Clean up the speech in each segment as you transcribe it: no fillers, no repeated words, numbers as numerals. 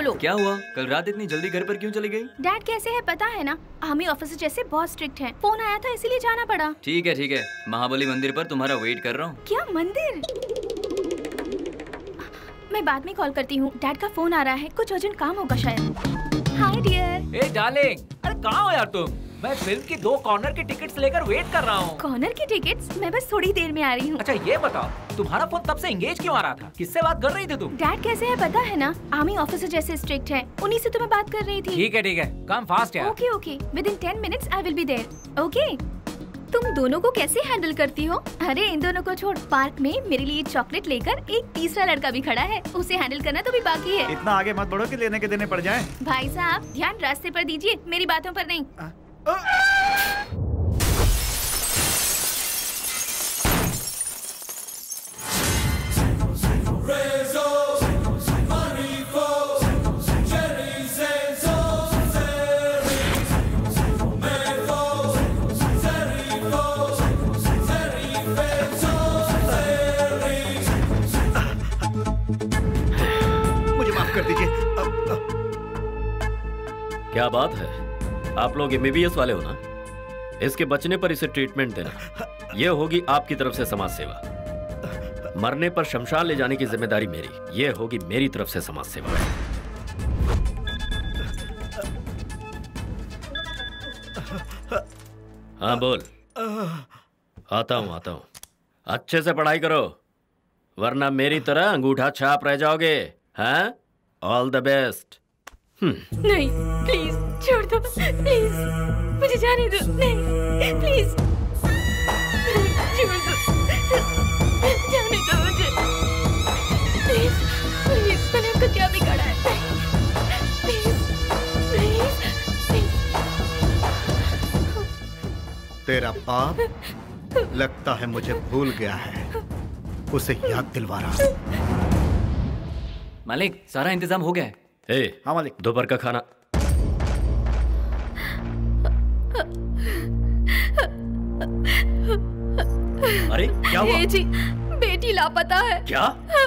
बोलो। क्या हुआ? कल रात इतनी जल्दी घर पर क्यों चली गई? डैड कैसे है पता है ना, आर्मी ऑफिसर जैसे बहुत स्ट्रिक्ट हैं। फोन आया था इसीलिए जाना पड़ा। ठीक है, महाबली मंदिर पर तुम्हारा वेट कर रहा हूँ। क्या मंदिर? मैं बाद में कॉल करती हूँ, डैड का फोन आ रहा है, कुछ अर्जेंट काम होगा शायद। Hi dear. ए डार्लिंग, अरे कहाँ हो यार तुम? मैं फिल्म की 2 कॉर्नर की टिकट्स लेकर वेट कर रहा हूँ। कॉर्नर की टिकट्स? मैं बस थोड़ी देर में आ रही हूँ। अच्छा ये बताओ, तुम्हारा फोन तब से एंगेज क्यों आ रहा था? किससे बात कर रही थी तुम? डैड कैसे है पता है ना, आर्मी ऑफिसर जैसे स्ट्रिक्ट है, उन्हीं से तो मैं बात कर रही थी। ठीक है, काम फास्ट यार। Okay, within 10 minutes I will be there. Okay. तुम दोनों को कैसे हैंडल करती हो? अरे इन दोनों को छोड़, पार्क में मेरे लिए चॉकलेट लेकर एक तीसरा लड़का भी खड़ा है, उसे हैंडल करना तो भी बाकी है। इतना आगे मत बढ़ो कि लेने के देने पड़ जाएं। भाई साहब ध्यान रास्ते पर दीजिए, मेरी बातों पर नहीं। कर दीजिए। क्या बात है, आप लोग MBBS वाले हो ना? इसके बचने पर इसे ट्रीटमेंट देना, यह होगी आपकी तरफ से समाज सेवा। मरने पर शमशान ले जाने की जिम्मेदारी मेरी, यह होगी मेरी तरफ से समाज सेवा। हाँ बोल। आता हूं। अच्छे से पढ़ाई करो, वरना मेरी तरह अंगूठा छाप रह जाओगे। हाँ? All the best. नहीं प्लीज छोड़ दो, प्लीज मुझे जाने दो। नहीं प्लीज छोड़ दो, जाने दो मुझे प्लीज। मैंने आपको क्या बिगाड़ा है? प्लीज। तेरा बाप लगता है मुझे भूल गया है, उसे याद दिलवा रहा। मालिक सारा इंतजाम हो गया है। हाँ मालिक। दोपहर का खाना। अरे क्या हुआ? जी बेटी लापता है। क्या?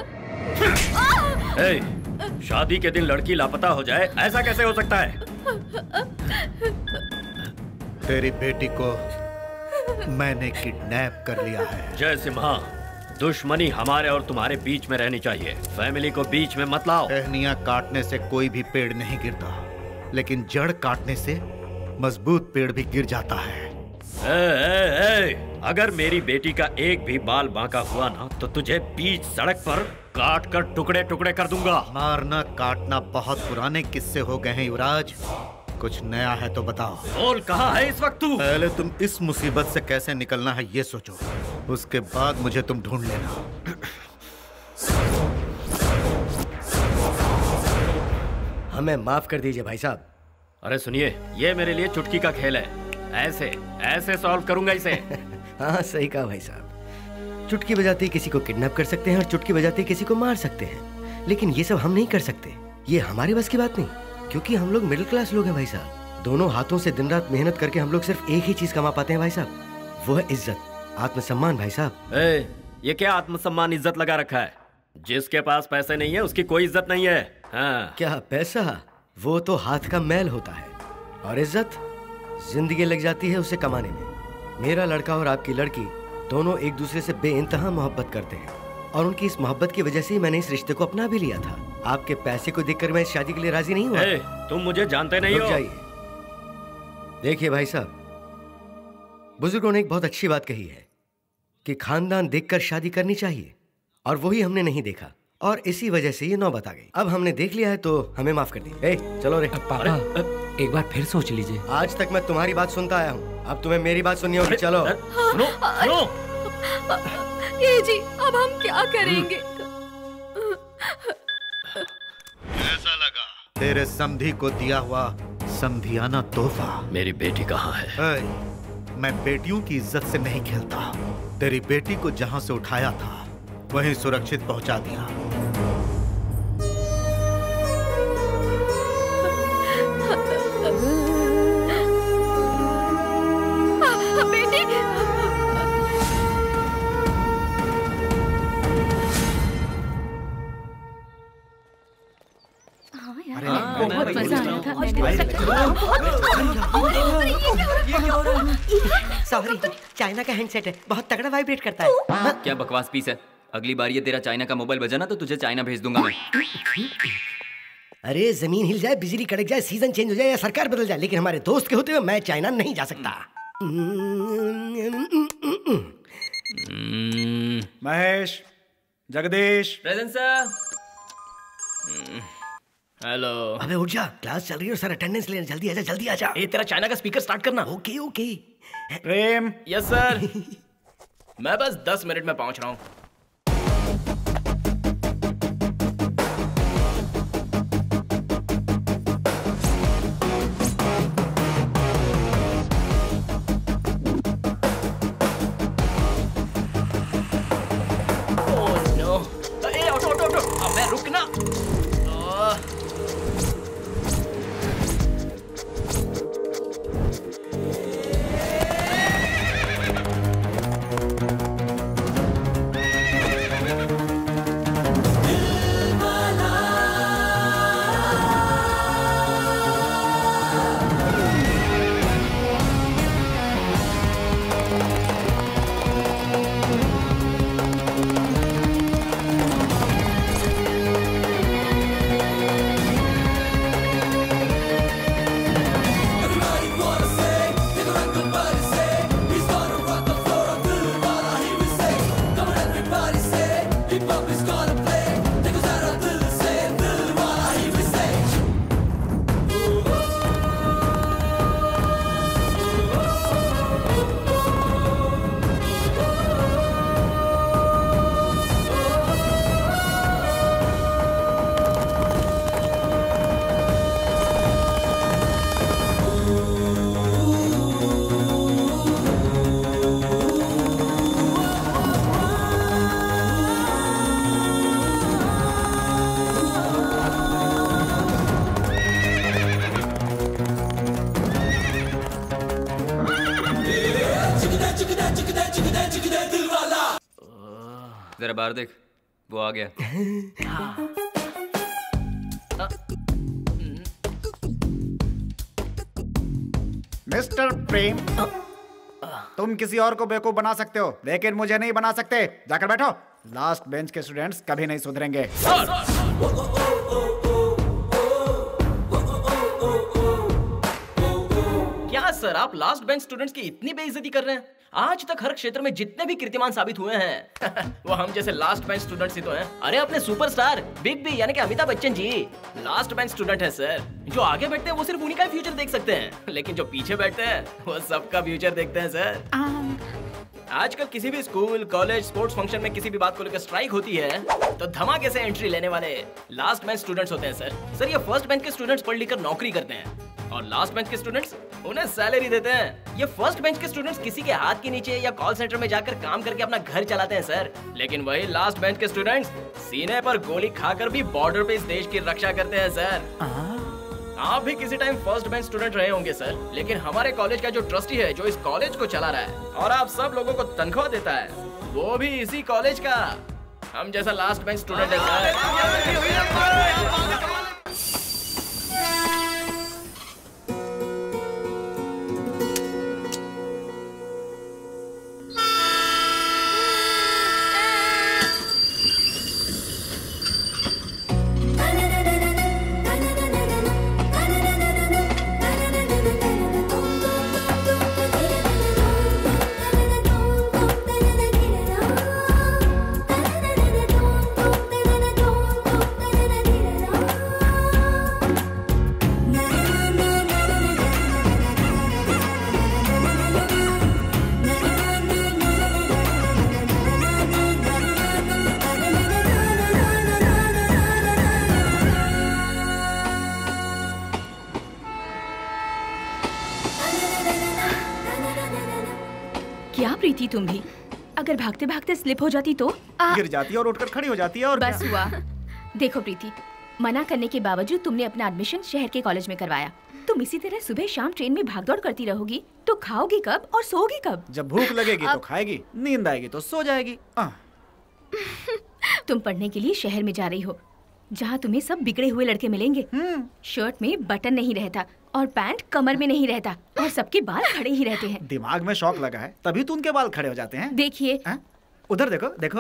शादी के दिन लड़की लापता हो जाए, ऐसा कैसे हो सकता है? तेरी बेटी को मैंने किडनैप कर लिया है। जयसिम्हा, दुश्मनी हमारे और तुम्हारे बीच में रहनी चाहिए, फैमिली को बीच में मत लाओ। टहनियां काटने से कोई भी पेड़ नहीं गिरता, लेकिन जड़ काटने से मजबूत पेड़ भी गिर जाता है। अगर मेरी बेटी का एक भी बाल बांका हुआ ना, तो तुझे बीच सड़क पर काट कर टुकड़े टुकड़े कर दूंगा। मारना काटना बहुत पुराने किस्से हो गए हैं युवराज, कुछ नया है तो बताओ। बोल, कहाँ है इस वक्त तू? पहले तुम इस मुसीबत से कैसे निकलना है ये सोचो, उसके बाद मुझे तुम ढूंढ लेना। हमें माफ कर दीजिए भाई साहब। अरे सुनिए, ये मेरे लिए चुटकी का खेल है, ऐसे सॉल्व करूंगा इसे। हाँ सही कहा भाई साहब, चुटकी बजाते किसी को किडनैप कर सकते हैं और चुटकी बजाते किसी को मार सकते हैं, लेकिन ये सब हम नहीं कर सकते, ये हमारे बस की बात नहीं, क्योंकि हम लोग मिडिल क्लास लोग हैं भाई साहब। दोनों हाथों से दिन रात मेहनत करके हम लोग सिर्फ एक ही चीज कमा पाते हैं भाई साहब, वो है इज्जत, आत्मसम्मान भाई साहब। ये क्या आत्मसम्मान इज्जत लगा रखा है? जिसके पास पैसे नहीं है उसकी कोई इज्जत नहीं है। हाँ। क्या पैसा? वो तो हाथ का मैल होता है, और इज्जत जिंदगी लग जाती है उसे कमाने में। मेरा लड़का और आपकी लड़की दोनों एक दूसरे से बेइंतहा मोहब्बत करते हैं, और उनकी इस मोहब्बत की वजह से ही मैंने इस रिश्ते को अपना भी लिया था। आपके पैसे को देखकर मैं इस शादी के लिए राजी नहीं हुआ। तुम मुझे जानते नहीं हो। जाइए, देखिए भाई साहब, बुजुर्गों ने एक बहुत अच्छी बात कही है कि खानदान देखकर शादी करनी चाहिए, और वही हमने नहीं देखा, और इसी वजह से ये नौबत आ गई। अब हमने देख लिया है तो हमें माफ कर दी। चलो रे पापा, एक बार फिर सोच लीजिए। आज तक मैं तुम्हारी बात सुनता आया हूँ, अब तुम्हें मेरी बात सुननी होगी। चलो सुनो। ये जी अब हम क्या करेंगे? कैसा लगा तेरे समधी को दिया हुआ समधियाना तोहफा? मेरी बेटी कहाँ है? मैं बेटियों की इज्जत से नहीं खेलता। तेरी बेटी को जहाँ से उठाया था वहीं सुरक्षित पहुंचा दिया। बेटी, हाँ यार, अरे, बहुत मजा आया था। सॉरी, चाइना का हैंडसेट है, बहुत तगड़ा वाइब्रेट करता है। क्या बकवास पीस है। अगली बार ये तेरा चाइना का मोबाइल बजा ना तो तुझे चाइना भेज दूंगा मैं। अरे जमीन हिल जाए, बिजली कड़क जाए, सीजन चेंज हो जाए या सरकार बदल जाए, लेकिन हमारे दोस्त के होते हुए मैं चाइना नहीं जा सकता। Mahesh, Jagdish, present sir. Hello. अबे उठ जा, क्लास चल रही है और सर अटेंडेंस लेने, जल्दी आजा, जल्दी आजा। ए, तेरा चाइना का स्पीकर स्टार्ट करना। Okay okay. Prem. Yes sir. मैं बस 10 मिनट में पहुंच रहा हूँ। जरा बाहर देख, वो आ गया। मिस्टर प्रेम, तुम किसी और को बेवकूफ बना सकते हो लेकिन मुझे नहीं बना सकते। जाकर बैठो। लास्ट बेंच के स्टूडेंट्स कभी नहीं सुधरेंगे। क्या सर, आप लास्ट बेंच स्टूडेंट्स की इतनी बेइज्जती कर रहे हैं? आज तक हर क्षेत्र में जितने भी कीर्तिमान साबित हुए हैं वो हम जैसे लास्ट बेंच स्टूडेंट्स ही तो हैं। अरे अपने सुपरस्टार बिग बी यानी कि Amitabh Bachchan ji last bench student है सर। जो आगे बैठते हैं वो सिर्फ उन्हीं का फ्यूचर देख सकते हैं, लेकिन जो पीछे बैठते हैं वो सबका फ्यूचर देखते हैं सर। आजकल किसी भी स्कूल, कॉलेज, स्पोर्ट्स फंक्शन में किसी भी बात को लेकर स्ट्राइक होती है तो धमाके से एंट्री लेने वाले लास्ट बेंच स्टूडेंट्स होते हैं सर। ये फर्स्ट बेंच के स्टूडेंट्स पढ़ लिख कर नौकरी करते हैं और लास्ट बेंच के स्टूडेंट्स उन्हें सैलरी देते हैं। ये फर्स्ट बेंच के स्टूडेंट्स किसी के हाथ के नीचे या कॉल सेंटर में जाकर काम करके अपना घर चलाते हैं सर। लेकिन वही लास्ट बेंच के स्टूडेंट्स सीने पर गोली खाकर भी बॉर्डर पे इस देश की रक्षा करते हैं सर। आप भी किसी टाइम फर्स्ट बेंच स्टूडेंट रहे होंगे सर, लेकिन हमारे कॉलेज का जो ट्रस्टी है जो इस कॉलेज को चला रहा है और आप सब लोगों को तनख्वाह देता है, वो भी इसी कॉलेज का हम जैसा लास्ट बेंच स्टूडेंट है सर। प्रीति, तुम भी अगर भागते भागते स्लिप हो जाती तो गिर जाती है और उठकर खड़ी हो जाती है और बस हुआ। देखो प्रीति, मना करने के बावजूद तुमने अपना एडमिशन शहर के कॉलेज में करवाया। तुम इसी तरह सुबह शाम ट्रेन में भागदौड़ करती रहोगी तो खाओगी कब और सोओगी कब? जब भूख लगेगी तो खाएगी, नींद आएगी तो सो जाएगी। तुम पढ़ने के लिए शहर में जा रही हो, जहाँ तुम्हें सब बिगड़े हुए लड़के मिलेंगे। शर्ट में बटन नहीं रहता और पैंट कमर में नहीं रहता और सबके बाल खड़े ही रहते हैं। दिमाग में शौक लगा है तभी तो उनके बाल खड़े हो जाते हैं। देखिए उधर देखो देखो।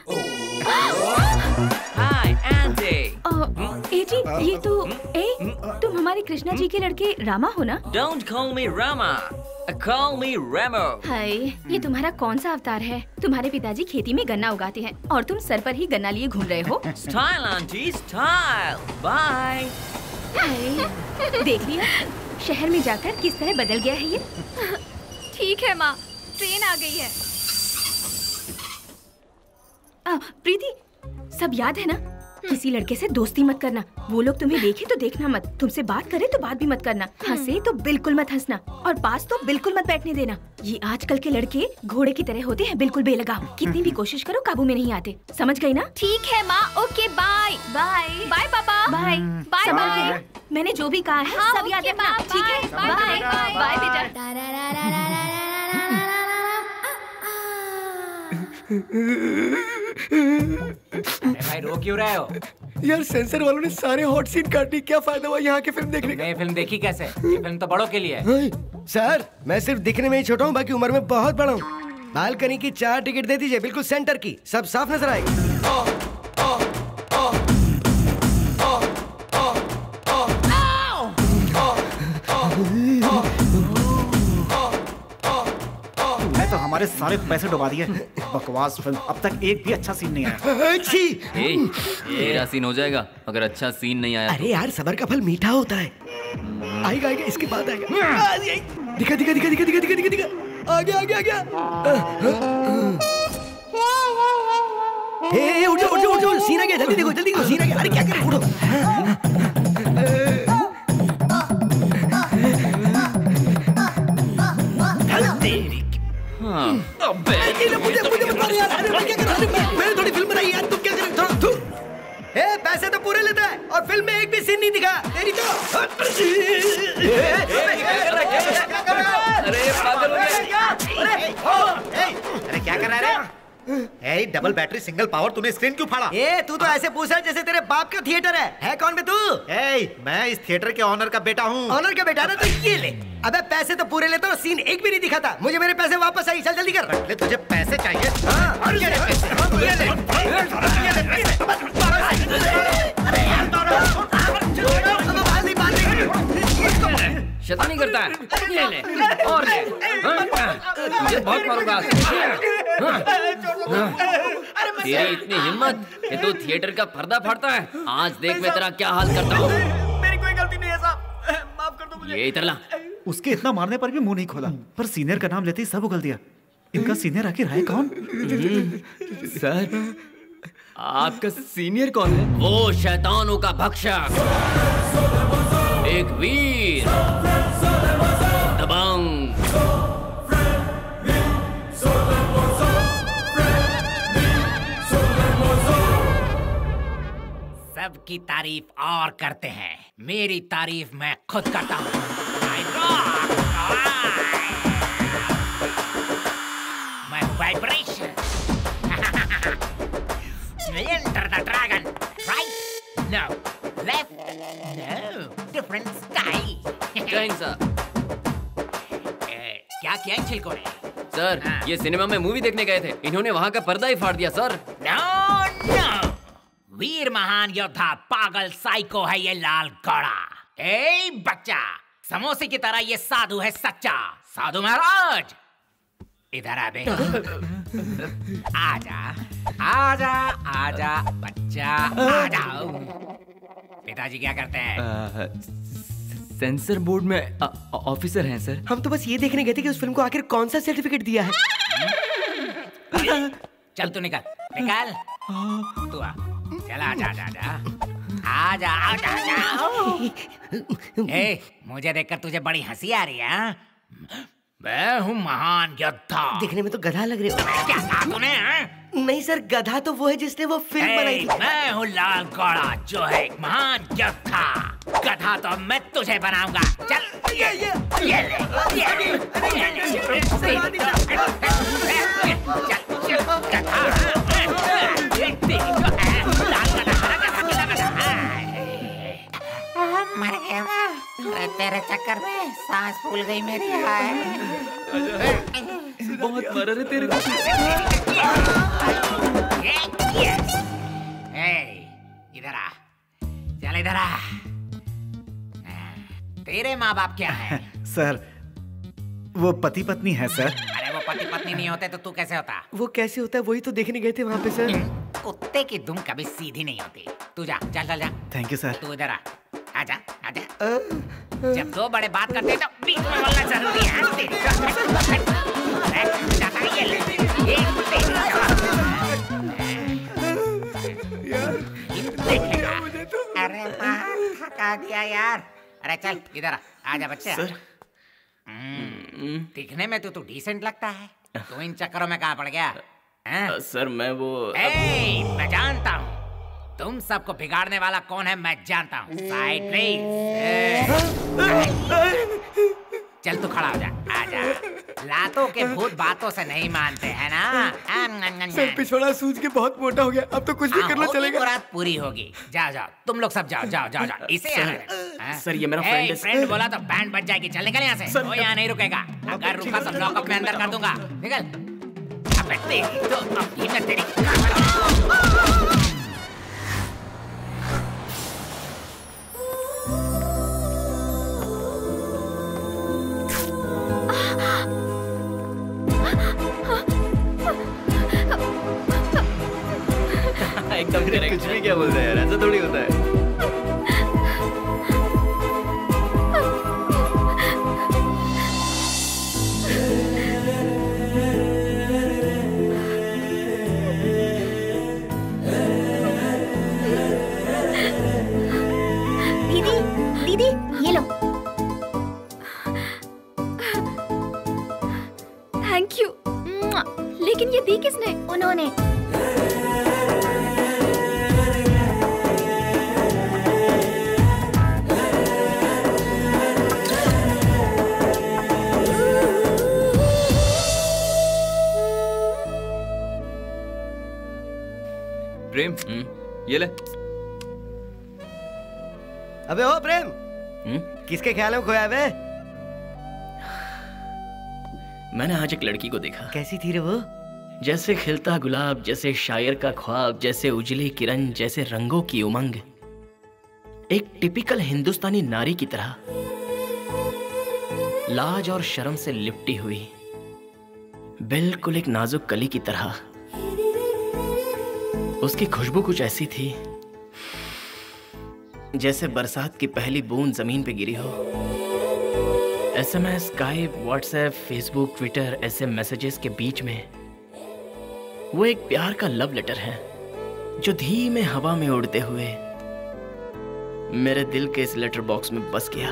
हाय एंडी। जी ये तो तुम हमारे कृष्णा जी के लड़के रामा हो ना? Don't call me Rama, call me Ramo। हाय, ये तुम्हारा कौन सा अवतार है? तुम्हारे पिताजी खेती में गन्ना उगाते हैं और तुम सर पर ही गन्ना लिए घूम रहे हो। Style aunty style, bye. Hi, देख लिया शहर में जाकर किस तरह बदल गया है ये। ठीक है माँ, ट्रेन आ गई है। प्रीति, सब याद है ना? किसी लड़के से दोस्ती मत करना। वो लोग तुम्हें देखे तो देखना मत, तुमसे बात करे तो बात भी मत करना, हंसे तो बिल्कुल मत हंसना और पास तो बिल्कुल मत बैठने देना। ये आजकल के लड़के घोड़े की तरह होते हैं, बिल्कुल बेलगाम। कितनी भी कोशिश करो काबू में नहीं आते। समझ गई ना? ठीक है माँ, ओके बाय। बाय बाय पापा। Bye bye bye. मैंने जो भी कहा है सब याद रखना, ठीक है? बाय बाय बेटा। भाई रो क्यों रहे हो? यार सेंसर वालों ने सारे हॉट सीन काट दी, क्या फायदा हुआ यहाँ की फिल्म देखने का? ये फिल्म देखी कैसे? ये फिल्म तो बड़ों के लिए है। सर मैं सिर्फ दिखने में ही छोटा हूँ, बाकी उम्र में बहुत बड़ा हूँ। बालकनी की 4 टिकट दे दीजिए, बिल्कुल सेंटर की, सब साफ नजर आएगी। तो हमारे सारे पैसे डुबा दिए। बकवास फिल्म, अब तक एक भी अच्छा सीन नहीं आया। तेरा सीन हो जाएगा अगर अच्छा सीन नहीं आया। अरे यार सबर का फल मीठा होता है। आएगा आएगा, इसके बाद आएगा। दिखा दिखा दिखा दिखा दिखा दिखा दिखा, आ गया आ गया आ गया। उठ जाओ उठ जाओ उठ जाओ, सीन आ गया, जल्दी देखो जल्दी देखो, सीन आ गया। अरे क्या कर रहे हो, उठो। मैंने थोड़ी फिल्म बनाई यार, तुम क्या कर रहे हो? पैसे तो पूरे लेता है और फिल्म में एक भी सीन नहीं दिखा। तेरी तो अरे क्या कर रहा है? डबल बैटरी सिंगल पावर, तूने स्क्रीन क्यों फाड़ा? तू तो ऐसे पूछ रहा है जैसे तेरे बाप का थिएटर है कौन बे तू? मैं इस थिएटर के ऑनर का बेटा हूँ। ऑनर का बेटा ना, तो ये ले। अबे पैसे तो पूरे लेता और सीन एक भी नहीं दिखाता। मुझे मेरे पैसे वापस आई, चल जल्दी कर। तुझे पैसे चाहिए? शैतानी करता है, ये ले और ले। मुझे बहुत मारूंगा। तेरी इतनी हिम्मत कि तू थिएटर का पर्दा फाड़ता है। आज देख मैं तेरा क्या हाल करता हूँ। मेरी कोई गलती नहीं है साहब, माफ कर दो मुझे। ये इधर ला। उसके इतना मारने पर भी मुंह नहीं खोला, पर सीनियर का नाम लेते ही सब उगल दिया। इनका सीनियर आखिर है कौन? सर आपका सीनियर कौन है? वो शैतानों का भक्षक, एक वीर, दबंग। सबकी तारीफ और करते हैं, मेरी तारीफ मैं खुद करता हूँ। मैं vibration. Enter the dragon. Right? No. Left? No. Different sky. क्या किया इन छिलकों ने? सर ये सिनेमा में मूवी देखने गए थे, इन्होंने वहाँ का पर्दा ही फाड़ दिया सर। No. वीर महान योद्धा पागल साइको है ये लाल घोड़ा। बच्चा, समोसे की तरह ये साधु है सच्चा। साधु महाराज इधर आ बे। आजा आजा आजा बच्चा, आ जाओ। पिताजी क्या करते हैं? सेंसर बोर्ड में ऑफिसर हैं सर। हम तो बस ये देखने गए थे कि उस फिल्म को आखिर कौन सा सर्टिफिकेट दिया है। चल तू निकल निकल, तू आ, चल आजा आजा आजा आजा आजा। मुझे देखकर तुझे बड़ी हंसी आ रही है? मैं हूँ महान योद्धा। दिखने में तो गधा लग रहे हो। क्या कहा तूने? नहीं सर, गधा तो वो है जिसने वो फिल्म बनाई थी। मैं हूँ लाल घोड़ा जो है एक महान योद्धा। गधा तो मैं तुझे बनाऊंगा। चल ये ले मर गया मैं। अरे तेरे चक्कर में सांस फूल गई मेरी। बहुत मर रहे तेरे को। इधर आ, चल इधर आ। तेरे माँ बाप क्या है? सर वो पति पत्नी है सर। अरे वो पति पत्नी नहीं होते तो तू कैसे होता? वो कैसे होता है वही तो देखने गए थे वहाँ पे सर। कुत्ते की दुम कभी सीधी नहीं होती। तू जा, चल चल जा। Thank you sir. तू इधर आ, आजा आजा। जब दो बड़े बात करते हैं तो बीच में बोलना जरूरी है। अरे थका दिया यार। अरे चल इधर आ, आजा बच्चे। सर दिखने में तो डिसेंट लगता है। तू इन चक्करों में कहाँ पड़ गया? सर मैं वो मैं जानता हूँ तुम सबको बिगाड़ने वाला कौन है। मैं जानता हूँ। Side please. चल तू खड़ा हो जा, आजा। लातों के भूत बातों से नहीं मानते हैं ना। सर पिछवाड़ा सूझ के बहुत मोटा हो गया, अब तो कुछ भी कर लो चलेगा। रात पूरी होगी। जाओ जाओ तुम लोग सब जाओ जाओ जाओ जाओ। इसे सर ये मेरा फ्रेंड है। फ्रेंड बोला तो बैंड बज जाएगी। चल निकल यहाँ से। वो यहाँ नहीं रुकेगा। अगर रुका तो लॉकअप में अंदर कर दूंगा। निकल। तो अब ये मैं तेरी एकदम कुछ भी क्या बोल रहे हैं यार, ऐसा थोड़ी होता है। दीदी दीदी ये लो। Thank you. लेकिन ये दी किसने? उन्होंने। प्रेम ये ले। अबे ओ प्रेम, किसके ख्याल में खोया बे? मैंने आज एक लड़की को देखा। कैसी थी रे वो? जैसे खिलता गुलाब, जैसे शायर का ख्वाब, जैसे उजली किरण, जैसे रंगों की उमंग। एक टिपिकल हिंदुस्तानी नारी की तरह, लाज और शर्म से लिपटी हुई, बिल्कुल एक नाजुक कली की तरह। उसकी खुशबू कुछ ऐसी थी जैसे बरसात की पहली बूंद जमीन पे गिरी हो। SMS, Skype, WhatsApp, Facebook, Twitter, ऐसे मैसेजेस के बीच में वो एक प्यार का लव लेटर है जो धीमे हवा में उड़ते हुए मेरे दिल के इस लेटर बॉक्स में बस गया।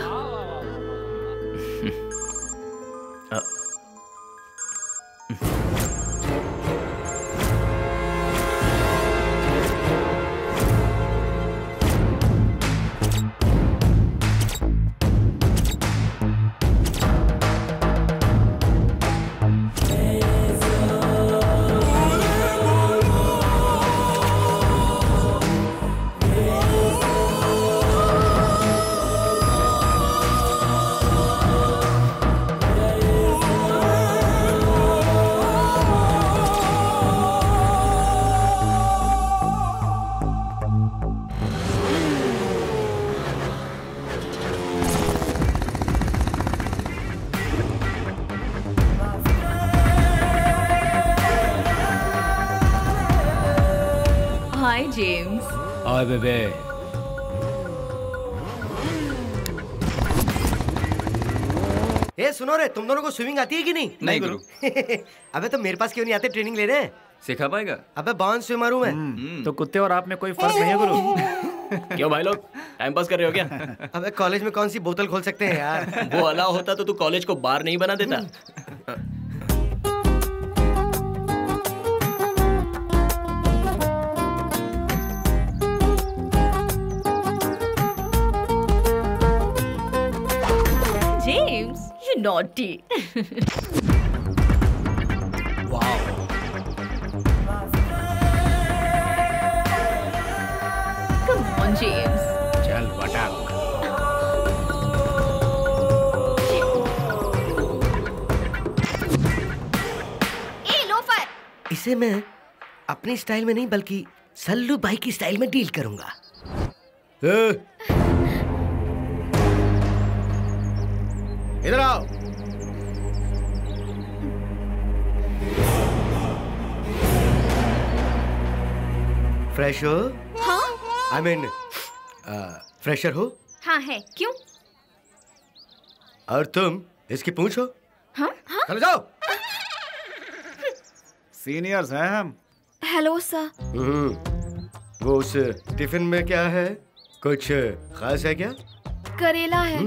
हाय बेबे। ए सुनो रे, तुम दोनों को स्विमिंग आती है कि नहीं? नहीं गुरु। अबे तो मेरे पास क्यों नहीं आते ट्रेनिंग लेने? सिखा पाएगा? अबे बाउंस स्विमर हूँ मैं। तो कुत्ते और आप में कोई फर्क नहीं है गुरु? क्यों भाई लोग टाइम पास कर रहे हो क्या? अबे कॉलेज में कौन सी बोतल खोल सकते हैं यार? वो अलाउ होता तो तू कॉलेज को बार नहीं बना देता। Naughty. Wow. Come on, James. चल बटक। इसे मैं अपनी स्टाइल में नहीं बल्कि सल्लू भाई की स्टाइल में डील करूंगा। इधर आओ। फ्रेश हो? हाँ? I mean, फ्रेशर हो? हाँ है, क्यों? और तुम इसकी पूंछ हो? हाँ? हाँ? चलो जाओ। सीनियर्स हैं हम। Hello sir. वो उस टिफिन में क्या है? कुछ खास है क्या? करेला है।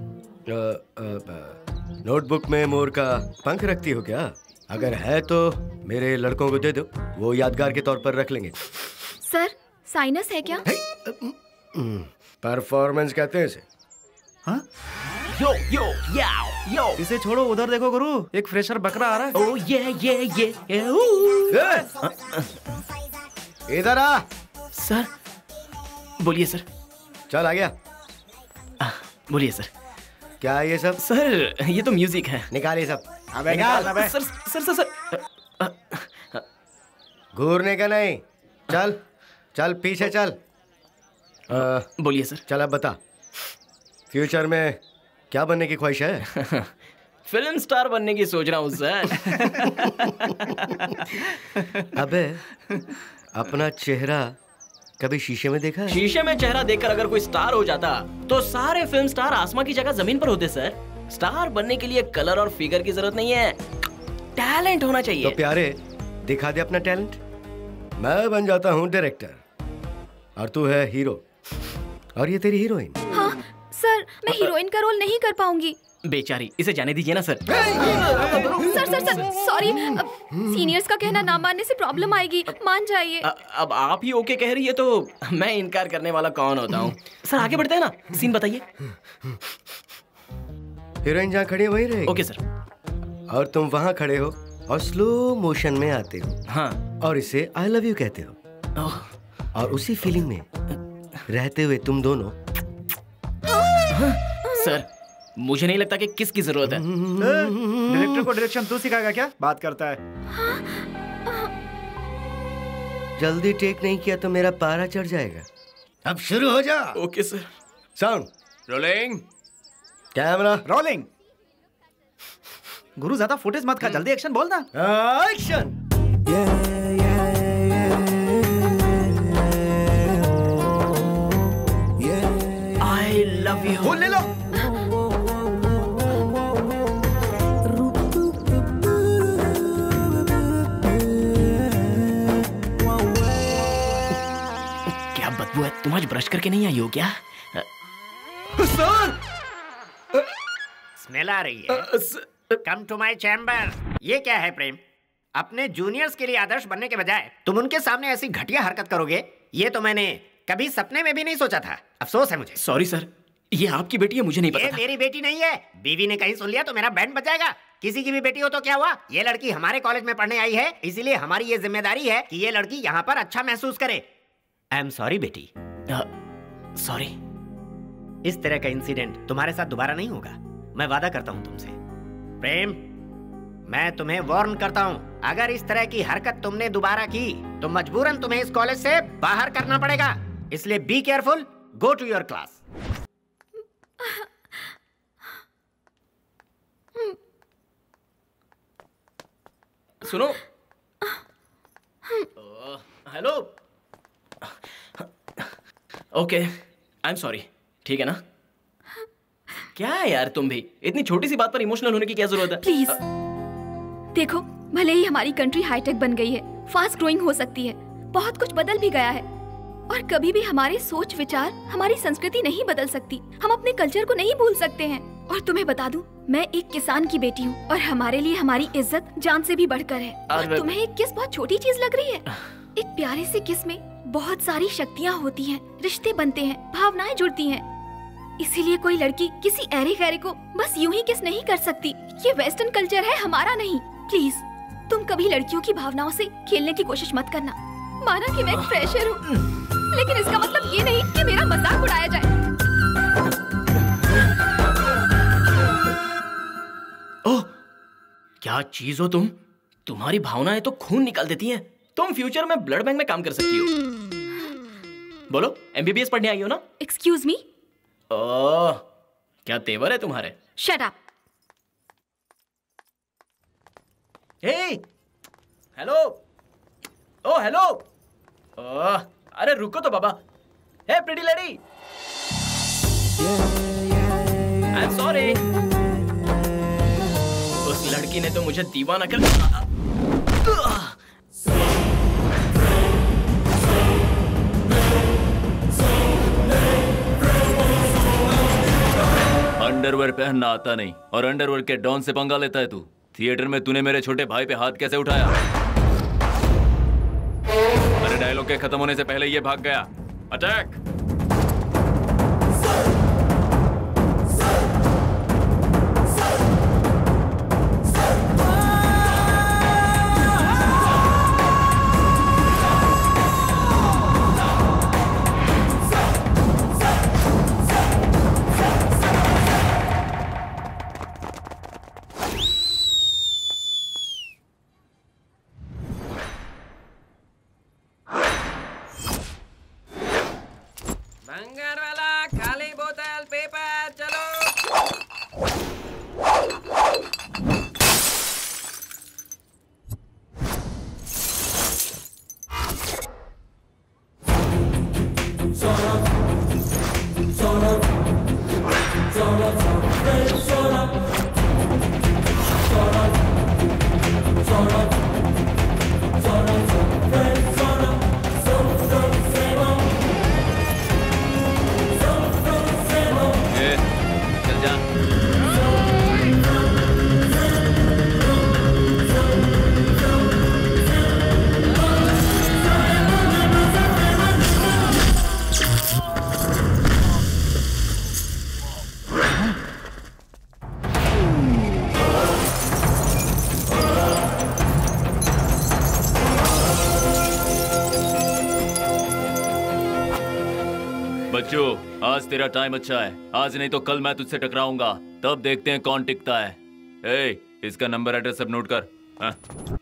नोटबुक में मोर का पंख रखती हो क्या? अगर है तो मेरे लड़कों को दे दो, वो यादगार के तौर पर रख लेंगे। सर, साइनस है क्या? परफॉर्मेंस कहते हैं इसे। हाँ? यो यो याओ यो। इसे छोड़ो, उधर देखो गुरु, एक फ्रेशर बकरा आ रहा है। ओ ये इधर आ। सर बोलिए सर। चल आ गया। बोलिए सर। क्या ये सब? सर ये तो म्यूजिक है। निकाल ये सब। अबे निकाल। अबे सर सर सर सर। घूरने का नहीं। चल चल पीछे चल। बोलिए सर। चल अब बता, फ्यूचर में क्या बनने की ख्वाहिश है? फिल्म स्टार बनने की सोच रहा हूँ सर। अबे अपना चेहरा कभी शीशे में देखा है? शीशे में चेहरा देखकर अगर कोई स्टार हो जाता तो सारे फिल्म स्टार आसमां की जगह जमीन पर होते सर। स्टार बनने के लिए कलर और फिगर की जरूरत नहीं है, टैलेंट होना चाहिए। तो प्यारे दिखा दे अपना टैलेंट। मैं बन जाता हूँ डायरेक्टर और तू है हीरो और ये तेरी हीरोइन। हाँ सर, मैं हीरोइन का रोल नहीं कर पाऊंगी। बेचारी, इसे जाने दीजिए ना sir. Sir sir sir sorry, seniors का कहना ना मानने से प्रॉब्लम आएगी, मान जाइए। अब आप ही ओके कह रही है तो मैं इनकार करने वाला कौन होता हूँ। सर आगे बढ़ते हैं ना, सीन बताइए। हीरोइन जहाँ खड़ी है वहीं रहेगी। Okay sir. और तुम वहाँ खड़े हो और स्लो मोशन में आते हो। हाँ। और इसे आई लव यू कहते हो। और उसी फीलिंग में रहते हुए तुम दोनों। सर मुझे नहीं लगता कि किसकी जरूरत है। डायरेक्टर को डायरेक्शन तू सिखाएगा क्या? बात करता है। जल्दी टेक नहीं किया तो मेरा पारा चढ़ जाएगा। अब शुरू हो जा। Okay sir. Sound rolling, camera rolling. गुरु ज्यादा फुटेज मत खा, जल्दी एक्शन बोल ना। एक्शन। I love you. ले लो। क्या बदबू है, तुम आज ब्रश करके नहीं आई हो क्या? सर स्मेल आ रही है। Come to my chamber. ये क्या है प्रेम? अपने जूनियर्स के लिए आदर्श बनने के बजाय तुम उनके सामने ऐसी घटिया हरकत करोगे, ये तो मैंने कभी सपने में भी नहीं सोचा था। अफसोस है मुझे। सॉरी सर, ये आपकी बेटी है, मुझे नहीं पता ये था। मेरी बेटी नहीं है। बीवी ने कहीं सुन लिया तो मेरा बैंड बजाएगा। किसी की भी बेटी हो तो क्या हुआ? ये लड़की हमारे कॉलेज में पढ़ने आई है, इसीलिए हमारी ये जिम्मेदारी है कि ये लड़की यहाँ पर अच्छा महसूस करे। आई एम सॉरी बेटी। सॉरी। इस तरह का इंसिडेंट तुम्हारे साथ दोबारा नहीं होगा, मैं वादा करता हूँ तुमसे। प्रेम, मैं तुम्हें वार्न करता हूँ, अगर इस तरह की हरकत तुमने दोबारा की तो मजबूरन तुम्हें इस कॉलेज से बाहर करना पड़ेगा। इसलिए be careful, go to your class. सुनो। Hello. Okay, I am sorry. ठीक है ना? क्या है यार, तुम भी इतनी छोटी सी बात पर इमोशनल होने की क्या जरूरत है? प्लीज देखो, भले ही हमारी कंट्री हाईटेक बन गई है, फास्ट ग्रोइंग हो सकती है, बहुत कुछ बदल भी गया है, और कभी भी हमारे सोच विचार, हमारी संस्कृति नहीं बदल सकती। हम अपने कल्चर को नहीं भूल सकते हैं। और तुम्हें बता दूं, मैं एक किसान की बेटी हूँ और हमारे लिए हमारी इज्जत जान से भी बढ़कर है। और तुम्हें एक किस बहुत छोटी चीज लग रही है? एक प्यारे से किस में बहुत सारी शक्तियाँ होती हैं, रिश्ते बनते हैं, भावनाएं जुड़ती हैं। इसीलिए कोई लड़की किसी ऐरे गैरे को बस यूं ही किस नहीं कर सकती। ये वेस्टर्न कल्चर है, हमारा नहीं। प्लीज तुम कभी लड़कियों की भावनाओं से खेलने की कोशिश मत करना। माना कि मैं एक फ्रेशर हूँ, लेकिन इसका मतलब ये नहीं कि मेरा मजाक उड़ाया जाए। ओह, क्या चीज हो तुम? तुम्हारी भावनाएं तो खून निकाल देती हैं। तुम फ्यूचर में ब्लड बैंक में काम कर सकती हो। बोलो, MBBS पढ़ने आई हो ना? Excuse me. ओह, क्या तेवर है तुम्हारे। Shut up. Hey, hello. Oh hello. Oh, अरे रुको तो बाबा। Hey pretty lady, I am sorry. उस लड़की ने तो मुझे दीवाना कर दिया। अंडरवेयर पहनना आता नहीं और अंडरवेयर के डॉन से पंगा लेता है तू। थिएटर में तूने मेरे छोटे भाई पे हाथ कैसे उठाया? अरे डायलॉग के खत्म होने से पहले ये भाग गया। अटैक! आज तेरा टाइम अच्छा है। आज नहीं तो कल मैं तुझसे टकराऊंगा, तब देखते हैं कौन टिकता है। ए, इसका नंबर एड्रेस सब नोट कर। हाँ?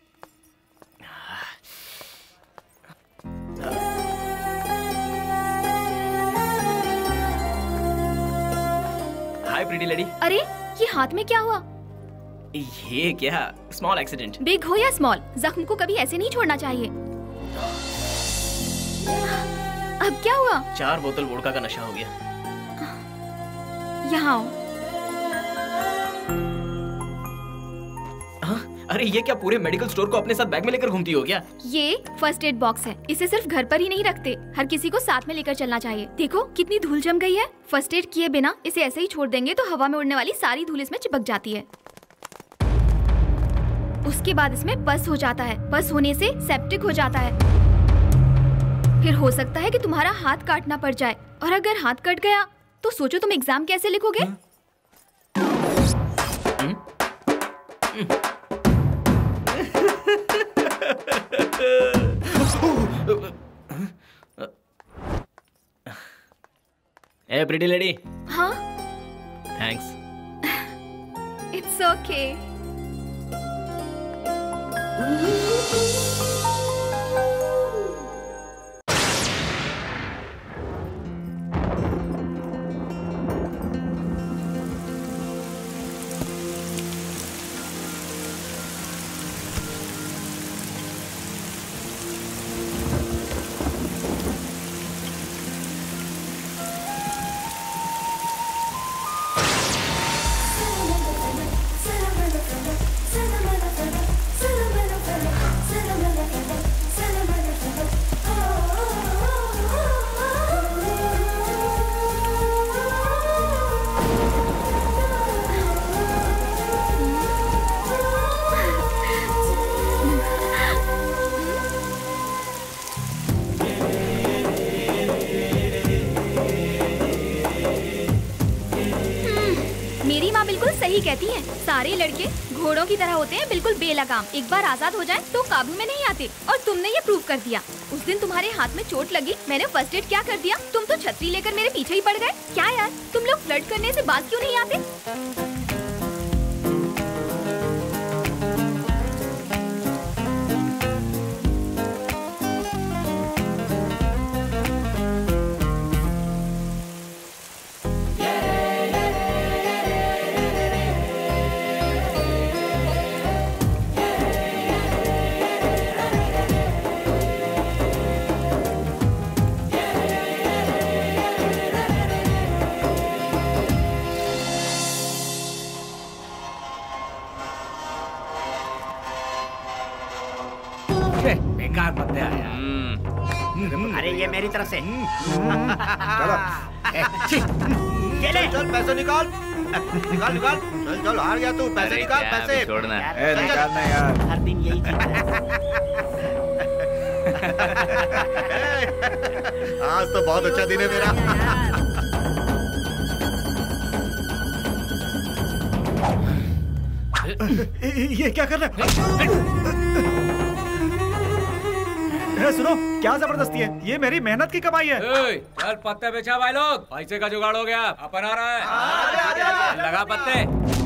Hi pretty lady. अरे ये हाथ में क्या हुआ? ये क्या, स्मॉल एक्सीडेंट। बिग हो या स्मॉल, जख्म को कभी ऐसे नहीं छोड़ना चाहिए। अब क्या हुआ? 4 बोतल वोडका का नशा हो गया। यहाँ आओ। अरे ये क्या पूरे मेडिकल स्टोर को अपने साथ बैग में लेकर घूमती हो क्या? ये फर्स्ट एड बॉक्स है। इसे सिर्फ घर पर ही नहीं रखते, हर किसी को साथ में लेकर चलना चाहिए। देखो कितनी धूल जम गई है। फर्स्ट एड किए बिना इसे ऐसे ही छोड़ देंगे तो हवा में उड़ने वाली सारी धूल इसमें चिपक जाती है। उसके बाद इसमें पस हो जाता है। पस होने से सेप्टिक हो जाता है। फिर हो सकता है कि तुम्हारा हाथ काटना पड़ जाए, और अगर हाथ कट गया तो सोचो तुम एग्जाम कैसे लिखोगे? A pretty lady. हाँ? थैंक्स। It's okay. सही कहती हैं, सारे लड़के घोड़ों की तरह होते हैं, बिल्कुल बेलगाम। एक बार आजाद हो जाएं तो काबू में नहीं आते, और तुमने ये प्रूव कर दिया। उस दिन तुम्हारे हाथ में चोट लगी, मैंने फर्स्ट एड क्या कर दिया, तुम तो छतरी लेकर मेरे पीछे ही पड़ गए। क्या यार, तुम लोग फ्लर्ट करने से बात क्यों नहीं आते? चार पत्ते आया। अरे ये मेरी तरफ से। चल चल पैसे निकाल निकाल निकाल। चल चल हार गया तू, पैसे निकाल पैसे। छोड़ना निकालना यार, हर दिन यही चीज आज तो बहुत अच्छा दिन है मेरा। ये क्या कर रहा है? सुनो, क्या जबरदस्ती है? ये मेरी मेहनत की कमाई है। चल पत्ते बेचा भाई लोग, पैसे का जुगाड़ हो गया। अपन आ रहा है, लगा पत्ते।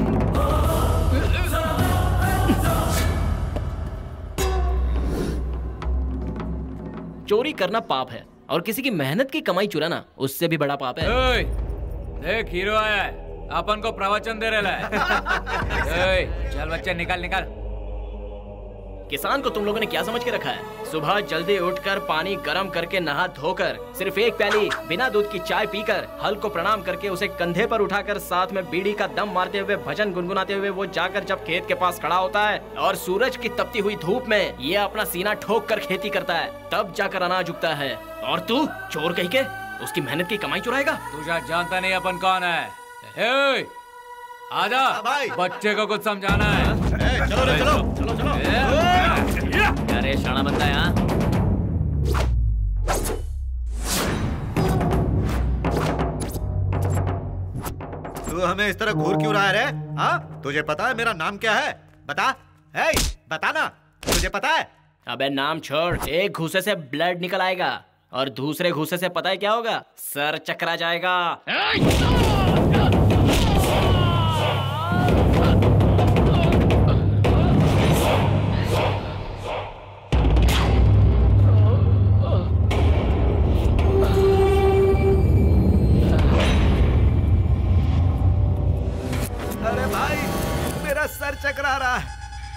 चोरी करना पाप है और किसी की मेहनत की कमाई चुराना उससे भी बड़ा पाप है। देख हीरो आया है, अपन को प्रवचन दे रहा है। चल बच्चे निकाल निकाल। किसान को तुम लोगों ने क्या समझ के रखा है? सुबह जल्दी उठकर पानी गर्म करके नहा धोकर सिर्फ एक प्याली बिना दूध की चाय पीकर हल को प्रणाम करके उसे कंधे पर उठाकर साथ में बीड़ी का दम मारते हुए भजन गुनगुनाते हुए वो जाकर जब खेत के पास खड़ा होता है और सूरज की तपती हुई धूप में ये अपना सीना ठोक कर खेती करता है, तब जाकर अनाज उगता है। और तू चोर कहीं के उसकी मेहनत की कमाई चुराएगा? तू जानता नहीं अपन कौन है। आजा भाई, बच्चे को कुछ समझाना है। चलो रे चलो चलो चलो। अरे शाना बनता है। हाँ तू हमें इस तरह घूर क्यों रहा है रे? हाँ तुझे पता है मेरा नाम क्या है? बता, हे बता ना, तुझे पता है? अबे नाम छोड़, एक घूसे से ब्लड निकल आएगा और दूसरे घूसे से पता है क्या होगा? सर चकरा जाएगा। अरे भाई मेरा सर चकरा रहा है।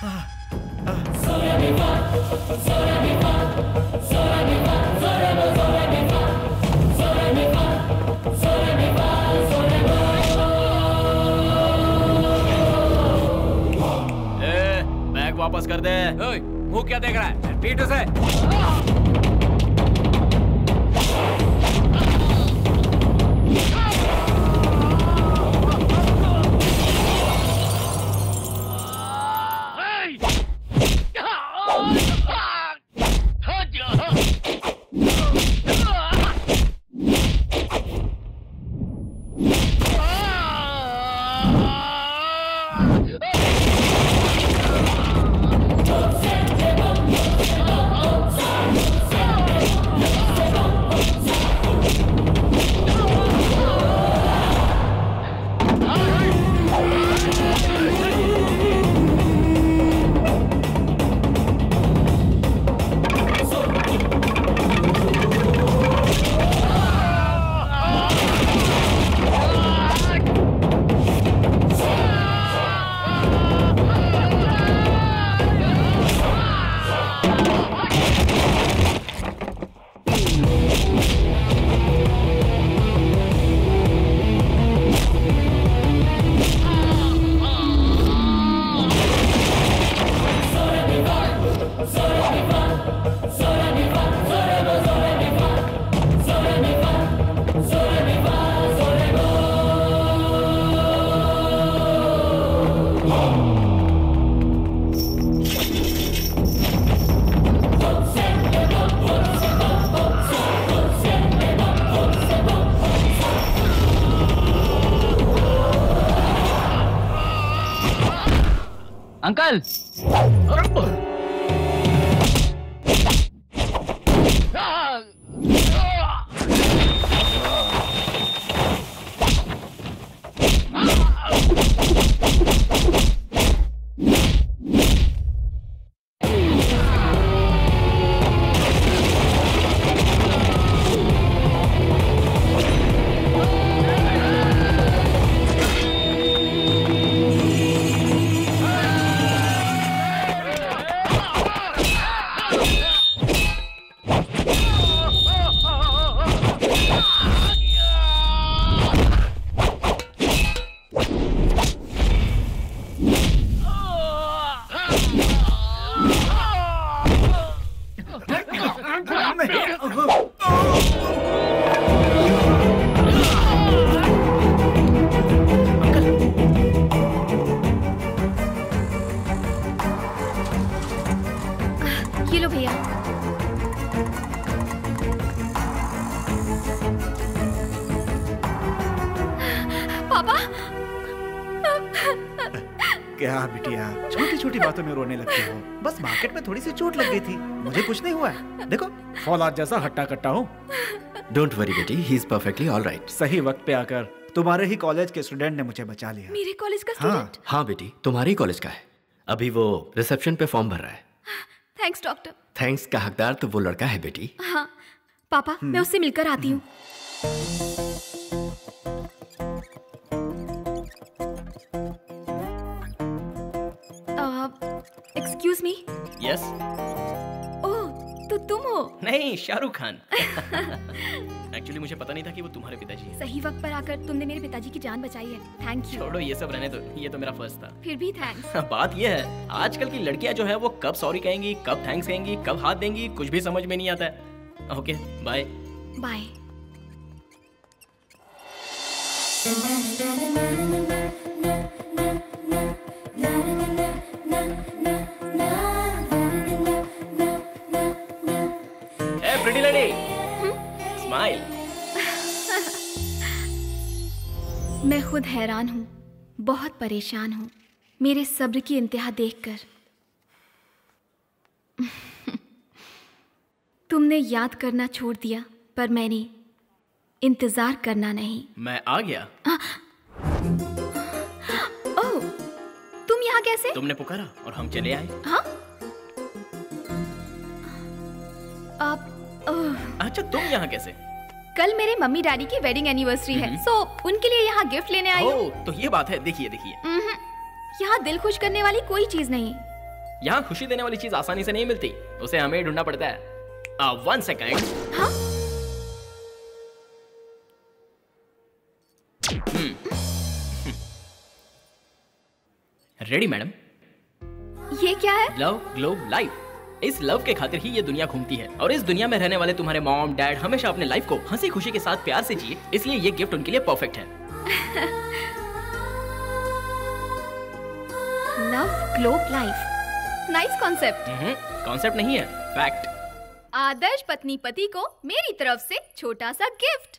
बैग वापस कर दे। मुंह क्या देख रहा है? पीठ उसे। अंकल क्या बिटिया, छोटी छोटी बातों में रोने लगती हो। बस मार्केट में थोड़ी सी चोट लग गई थी, मुझे कुछ नहीं हुआ है। देखो फौलाद जैसा हट्टा कट्टा हूँ। डोंट वरी बेटी, ही इज परफेक्टली ऑलराइट। सही वक्त पे आकर तुम्हारे ही कॉलेज के स्टूडेंट ने मुझे बचा लिया। मेरे कॉलेज का स्टूडेंट? हाँ बेटी, तुम्हारे ही कॉलेज का है। अभी वो रिसेप्शन पे फॉर्म भर रहा है। Thanks doctor. थैंक्स का हकदार तो वो लड़का है बेटी। हाँ पापा, मैं उससे मिलकर आती हूँ। Excuse me. यस। ओह, तो तुम हो? नहीं, शाहरुख खान। एक्चुअली मुझे पता नहीं था कि वो तुम्हारे पिताजी हैं। सही वक्त पर आकर तुमने मेरे पिताजी की जान बचाई है। Thank you. छोड़ो ये सब रहने दो, ये तो मेरा फर्स्ट था। फिर भी थैंक्स। बात ये है, आजकल की लड़कियां जो है वो कब सॉरी कहेंगी, कब थैंक्स कहेंगी, कब हाथ देंगी, कुछ भी समझ में नहीं आता है। Okay bye. Bye. Pretty lady, smile. मैं खुद हैरान हूँ, बहुत परेशान हूँ मेरे सब्र की इंतहा देखकर। तुमने याद करना छोड़ दिया, पर मैंने इंतजार करना नहीं। मैं आ गया। ओह, तुम यहाँ कैसे? तुमने पुकारा और हम चले आए। हाँ? अच्छा, तुम यहाँ कैसे? कल मेरे मम्मी डैडी की वेडिंग एनिवर्सरी है, सो उनके लिए यहाँ गिफ्ट लेने आई हूँ। तो ये बात है। देखिए देखिए, यहाँ दिल खुश करने वाली कोई चीज नहीं। यहाँ खुशी देने वाली चीज आसानी से नहीं मिलती, उसे हमें ढूंढना पड़ता है। 1 सेकंड। हाँ? Ready madam? ये क्या है? Love globe life. इस लव के खातिर ही ये दुनिया घूमती है, और इस दुनिया में रहने वाले तुम्हारे मॉम डैड हमेशा अपने लाइफ को हंसी खुशी के साथ प्यार से जिए, इसलिए ये गिफ्ट उनके लिए परफेक्ट है। Love globe life, nice concept. Concept नहीं है, फैक्ट। आदर्श पत्नी पति को मेरी तरफ से छोटा सा गिफ्ट।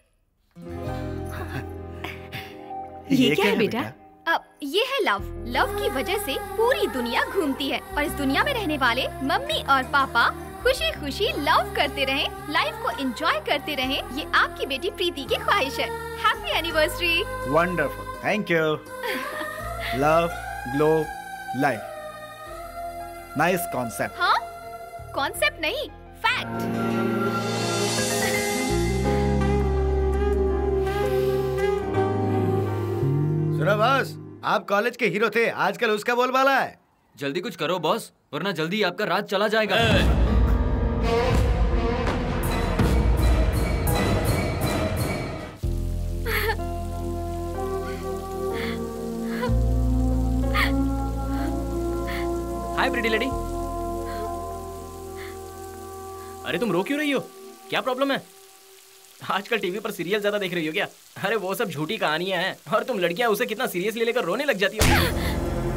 ये क्या है बेटा? ये है लव। लव की वजह से पूरी दुनिया घूमती है, और इस दुनिया में रहने वाले मम्मी और पापा खुशी खुशी लव करते रहें, लाइफ को एंजॉय करते रहें, ये आपकी बेटी प्रीति की ख्वाहिश है। Happy anniversary. Wonderful, thank you. Love globe life, nice concept. हाँ, कॉन्सेप्ट नहीं, फैक्ट। सुनो बॉस, आप कॉलेज के हीरो थे, आजकल उसका बोलबाला है। जल्दी कुछ करो बॉस, वरना जल्दी आपका राज चला जाएगा। Hi pretty lady. अरे तुम रो क्यों रही हो? क्या प्रॉब्लम है? आजकल टीवी पर सीरियल ज्यादा देख रही हो क्या? अरे वो सब झूठी कहानियां हैं, और तुम लड़कियां उसे कितना सीरियसली लेकर रोने लग जाती हो।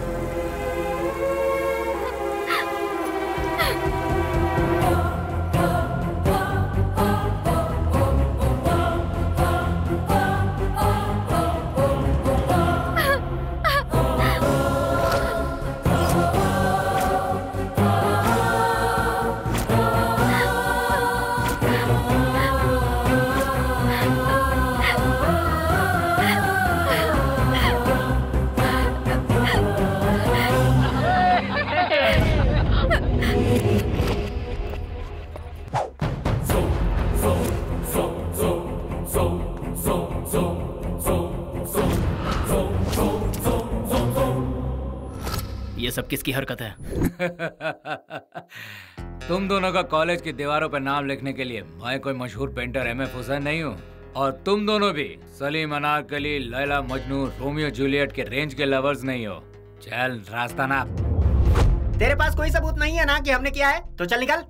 ये सब किसकी हरकत है? तुम दोनों का कॉलेज की दीवारों पर नाम लिखने के लिए मैं कोई मशहूर पेंटर M.F. हुसैन नहीं हूँ, और तुम दोनों भी सलीम अनारकली, लैला मजनू, रोमियो जूलियट के रेंज के लवर्स नहीं हो। चल रास्ता नाप। तेरे पास कोई सबूत नहीं है ना कि हमने किया है, तो चल निकल।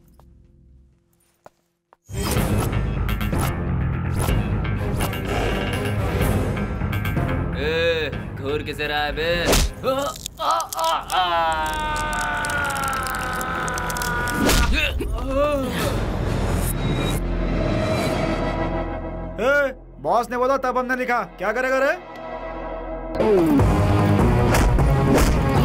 घूर किसे रहा है बे? बॉस ने बोला तब हमने लिखा, क्या करेगा रे?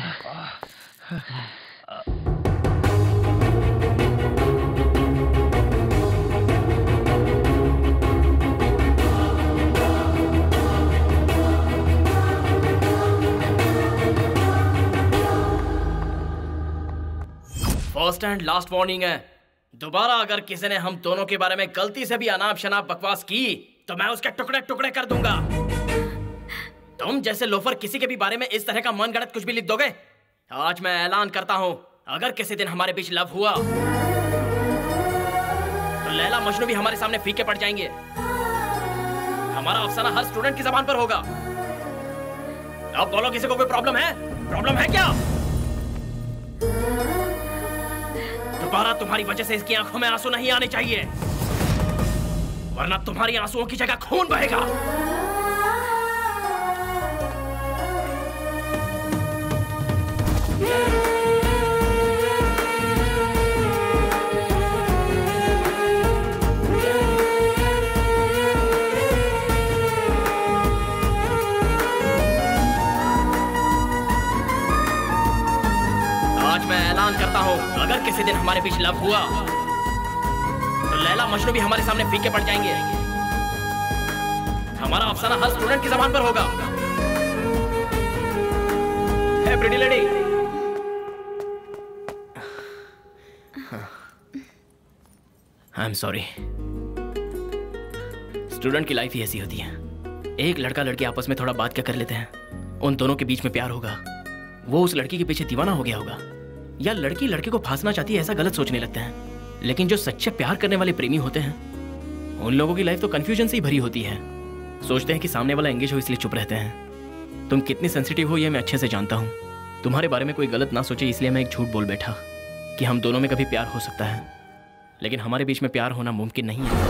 फर्स्ट एंड लास्ट वार्निंग है, दोबारा अगर किसी ने हम दोनों के बारे में गलती से भी अनाप शनाप बकवास की तो मैं उसके टुकड़े टुकड़े कर दूंगा। तुम जैसे लोफर किसी के भी बारे में इस तरह का मनगढ़ंत कुछ भी लिख दोगे? आज मैं ऐलान करता हूं, अगर किसी दिन हमारे बीच लव हुआ तो लैला मजनू भी हमारे सामने फीके पड़ जाएंगे। हमारा अफसाना हर स्टूडेंट की जबान पर होगा। अब बोलो, किसी को कोई प्रॉब्लम है? प्रॉब्लम है क्या? दोबारा तुम्हारी वजह से इसकी आंखों में आंसू नहीं आने चाहिए, वरना तुम्हारी आंसुओं की जगह खून बहेगा। आज मैं ऐलान करता हूं, अगर किसी दिन हमारे बीच लव हुआ तो लैला मजनू भी हमारे सामने फीके पड़ जाएंगे। हमारा अफसाना हर स्टूडेंट की जबान पर होगा। Hey pretty lady, I am sorry. Student की लाइफ ही ऐसी होती है। एक लड़का लड़की आपस में थोड़ा बात क्या कर लेते हैं, उन दोनों के बीच में प्यार होगा, वो उस लड़की के पीछे दीवाना हो गया होगा, या लड़की लड़के को फांसना चाहती है, ऐसा गलत सोचने लगते हैं। लेकिन जो सच्चे प्यार करने वाले प्रेमी होते हैं, उन लोगों की लाइफ तो कंफ्यूजन से ही भरी होती है। सोचते हैं कि सामने वाला एंगेज हो इसलिए चुप रहते हैं। तुम कितनी सेंसिटिव हो ये मैं अच्छे से जानता हूँ। तुम्हारे बारे में कोई गलत ना सोचे इसलिए मैं एक झूठ बोल बैठा कि हम दोनों में कभी प्यार हो सकता है, लेकिन हमारे बीच में प्यार होना मुमकिन नहीं है।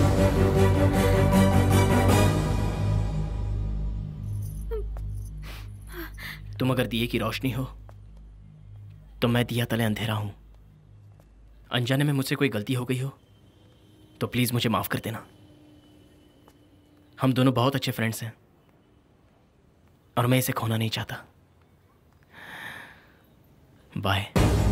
तुम अगर दिए की रोशनी हो तो मैं दिया तले अंधेरा हूं। अनजाने में मुझसे कोई गलती हो गई हो तो प्लीज मुझे माफ कर देना। हम दोनों बहुत अच्छे फ्रेंड्स हैं और मैं इसे खोना नहीं चाहता। बाय।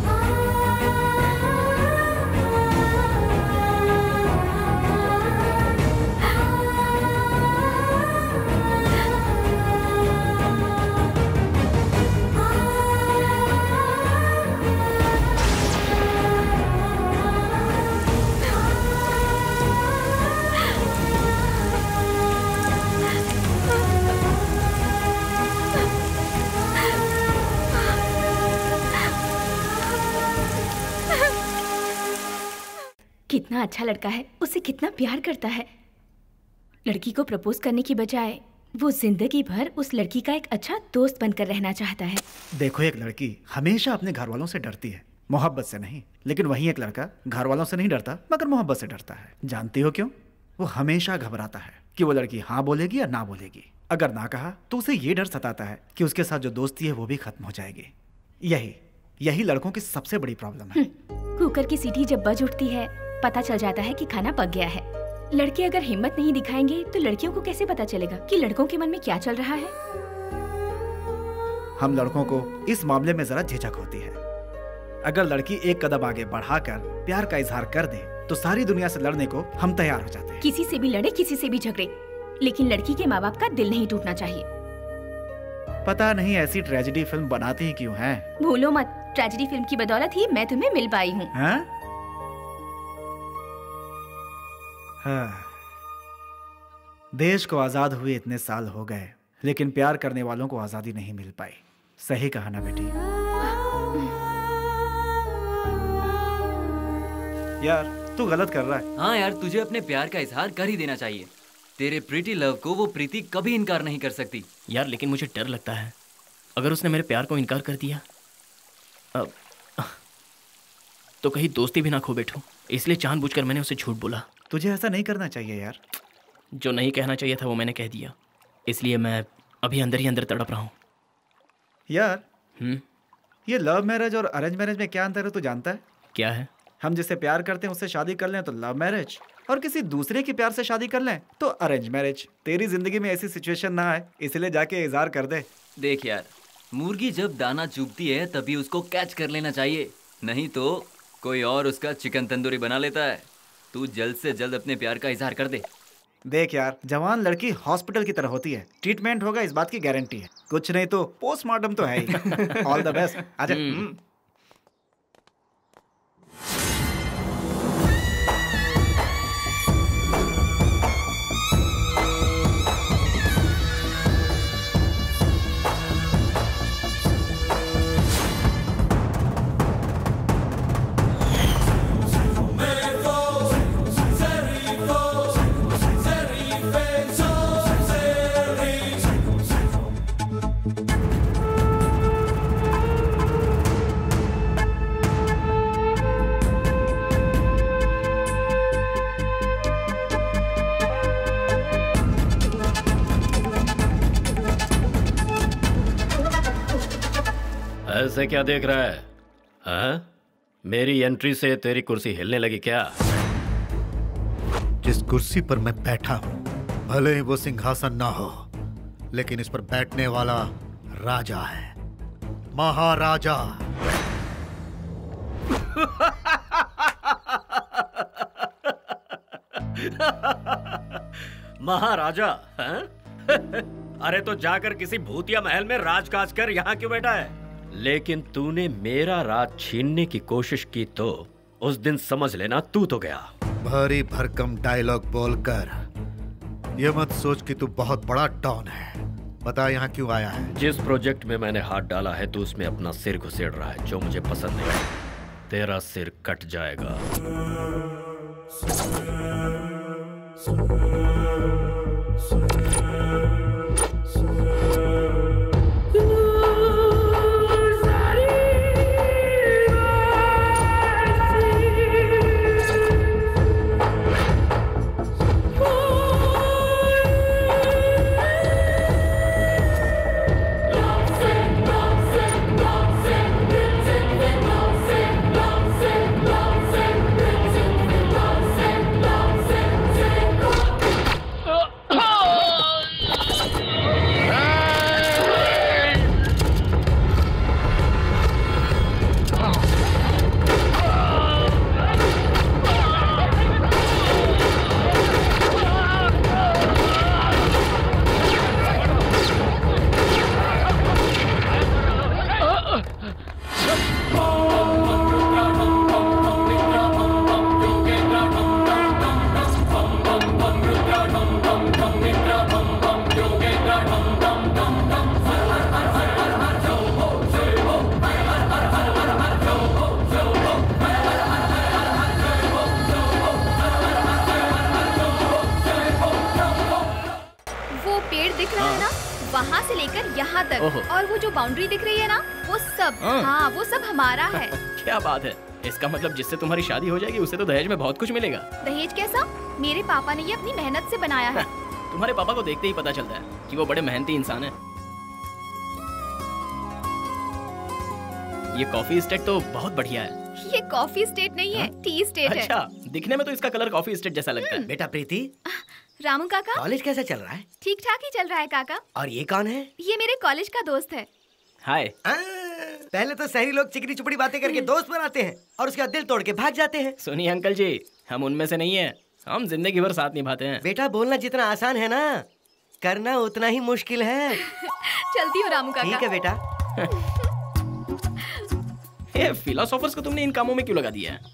कितना अच्छा लड़का है, उससे कितना प्यार करता है। लड़की को प्रपोज करने की बजाय वो जिंदगी भर उस लड़की का एक अच्छा दोस्त बनकर रहना चाहता है। देखो, एक लड़की हमेशा अपने घर वालों से डरती है, मोहब्बत से नहीं। लेकिन वहीं एक लड़का घर वालों से नहीं डरता मगर मोहब्बत से डरता है। जानती हो क्यों? वो हमेशा घबराता है कि वो लड़की हाँ बोलेगी या ना बोलेगी। अगर ना कहा तो उसे ये डर सताता है कि उसके साथ जो दोस्ती है वो भी खत्म हो जाएगी। यही लड़कों की सबसे बड़ी प्रॉब्लम है। कुकर की सीटी जब बज उठती है पता चल जाता है कि खाना पक गया है। लड़के अगर हिम्मत नहीं दिखाएंगे तो लड़कियों को कैसे पता चलेगा कि लड़कों के मन में क्या चल रहा है? हम लड़कों को इस मामले में जरा झिझक होती है। अगर लड़की एक कदम आगे बढ़ाकर प्यार का इजहार कर दे तो सारी दुनिया से लड़ने को हम तैयार हो जाते हैं। किसी से भी लड़े, किसी से भी झगड़े, लेकिन लड़की के माँ बाप का दिल नहीं टूटना चाहिए। पता नहीं ऐसी ट्रेजेडी फिल्म बनाती ही क्यों हैं? भूलो मत, ट्रेजेडी फिल्म की बदौलत ही मैं तुम्हें मिल पाई हूँ। देश को आजाद हुए इतने साल हो गए लेकिन प्यार करने वालों को आजादी नहीं मिल पाई। सही कहा ना बेटी? यार तू गलत कर रहा है। हाँ यार, तुझे अपने प्यार का इजहार कर ही देना चाहिए। तेरे प्रीति लव को वो प्रीति कभी इनकार नहीं कर सकती। यार लेकिन मुझे डर लगता है अगर उसने मेरे प्यार को इनकार कर दिया तो कहीं दोस्ती भी ना खो बैठूं, इसलिए जानबूझकर मैंने उसे झूठ बोला। तुझे ऐसा नहीं करना चाहिए यार। जो नहीं कहना चाहिए था वो मैंने कह दिया, इसलिए मैं अभी अंदर ही अंदर तड़प रहा हूँ। यार ये लव मैरिज और अरेंज मैरिज में क्या अंतर है तू जानता है? क्या है? हम जिससे प्यार करते हैं उससे शादी कर लें तो लव मैरिज, और किसी दूसरे के प्यार से शादी कर लें तो अरेंज मैरिज। तेरी जिंदगी में ऐसी सिचुएशन ना आए इसलिए जाके इजहार कर दे। देख यार, मुर्गी जब दाना चुगती है तभी उसको कैच कर लेना चाहिए, नहीं तो कोई और उसका चिकन तंदूरी बना लेता है। तू जल्द से जल्द अपने प्यार का इजहार कर दे। देख यार, जवान लड़की हॉस्पिटल की तरह होती है, ट्रीटमेंट होगा इस बात की गारंटी है, कुछ नहीं तो पोस्टमार्टम तो है ही। All the best. आजा। ऐसे क्या देख रहा है? हाँ? मेरी एंट्री से तेरी कुर्सी हिलने लगी क्या? जिस कुर्सी पर मैं बैठा हूं, भले ही वो सिंहासन ना हो, लेकिन इस पर बैठने वाला राजा है, महाराजा। महाराजा? हाँ? अरे तो जाकर किसी भूतिया महल में राजकाज कर, यहाँ क्यों बैठा है? लेकिन तूने मेरा राज छीनने की कोशिश की तो उस दिन समझ लेना तू तो गया। भारी भरकम डायलॉग बोलकर ये मत सोच कि तू बहुत बड़ा डॉन है। बता यहाँ क्यों आया है? जिस प्रोजेक्ट में मैंने हाथ डाला है तू उसमें अपना सिर घुसेड़ रहा है, जो मुझे पसंद नहीं। तेरा सिर कट जाएगा। वहाँ से लेकर यहाँ तक, और वो जो बाउंड्री दिख रही है ना, वो सब, हाँ वो सब हमारा है। क्या बात है, इसका मतलब जिससे तुम्हारी शादी हो जाएगी उसे तो दहेज में बहुत कुछ मिलेगा। दहेज कैसा? मेरे पापा ने ये अपनी मेहनत से बनाया है। तुम्हारे पापा को देखते ही पता चलता है कि वो बड़े मेहनती इंसान है। ये कॉफी स्टेट तो बहुत बढ़िया है। ये कॉफी स्टेट नहीं है, टी स्टेट है। अच्छा, दिखने में तो इसका कलर कॉफी स्टेट जैसा लगता है। बेटा प्रीति, रामू काका, कॉलेज कैसा चल रहा है? ठीक ठाक ही चल रहा है काका। और ये कौन है? ये मेरे कॉलेज का दोस्त है। हाय। पहले तो शहरी लोग चिकनी चुपड़ी बातें करके दोस्त बनाते हैं और उसके बाद दिल तोड़ के भाग जाते हैं। सुनिए अंकल जी, हम उनमें से नहीं है, हम जिंदगी भर साथ निभाते हैं। बेटा बोलना जितना आसान है ना, करना उतना ही मुश्किल है। चलती हूँ रामू काका। ठीक है बेटा। ये फिलोसोफर्स को तुमने इन कामों में क्यों लगा दिया है?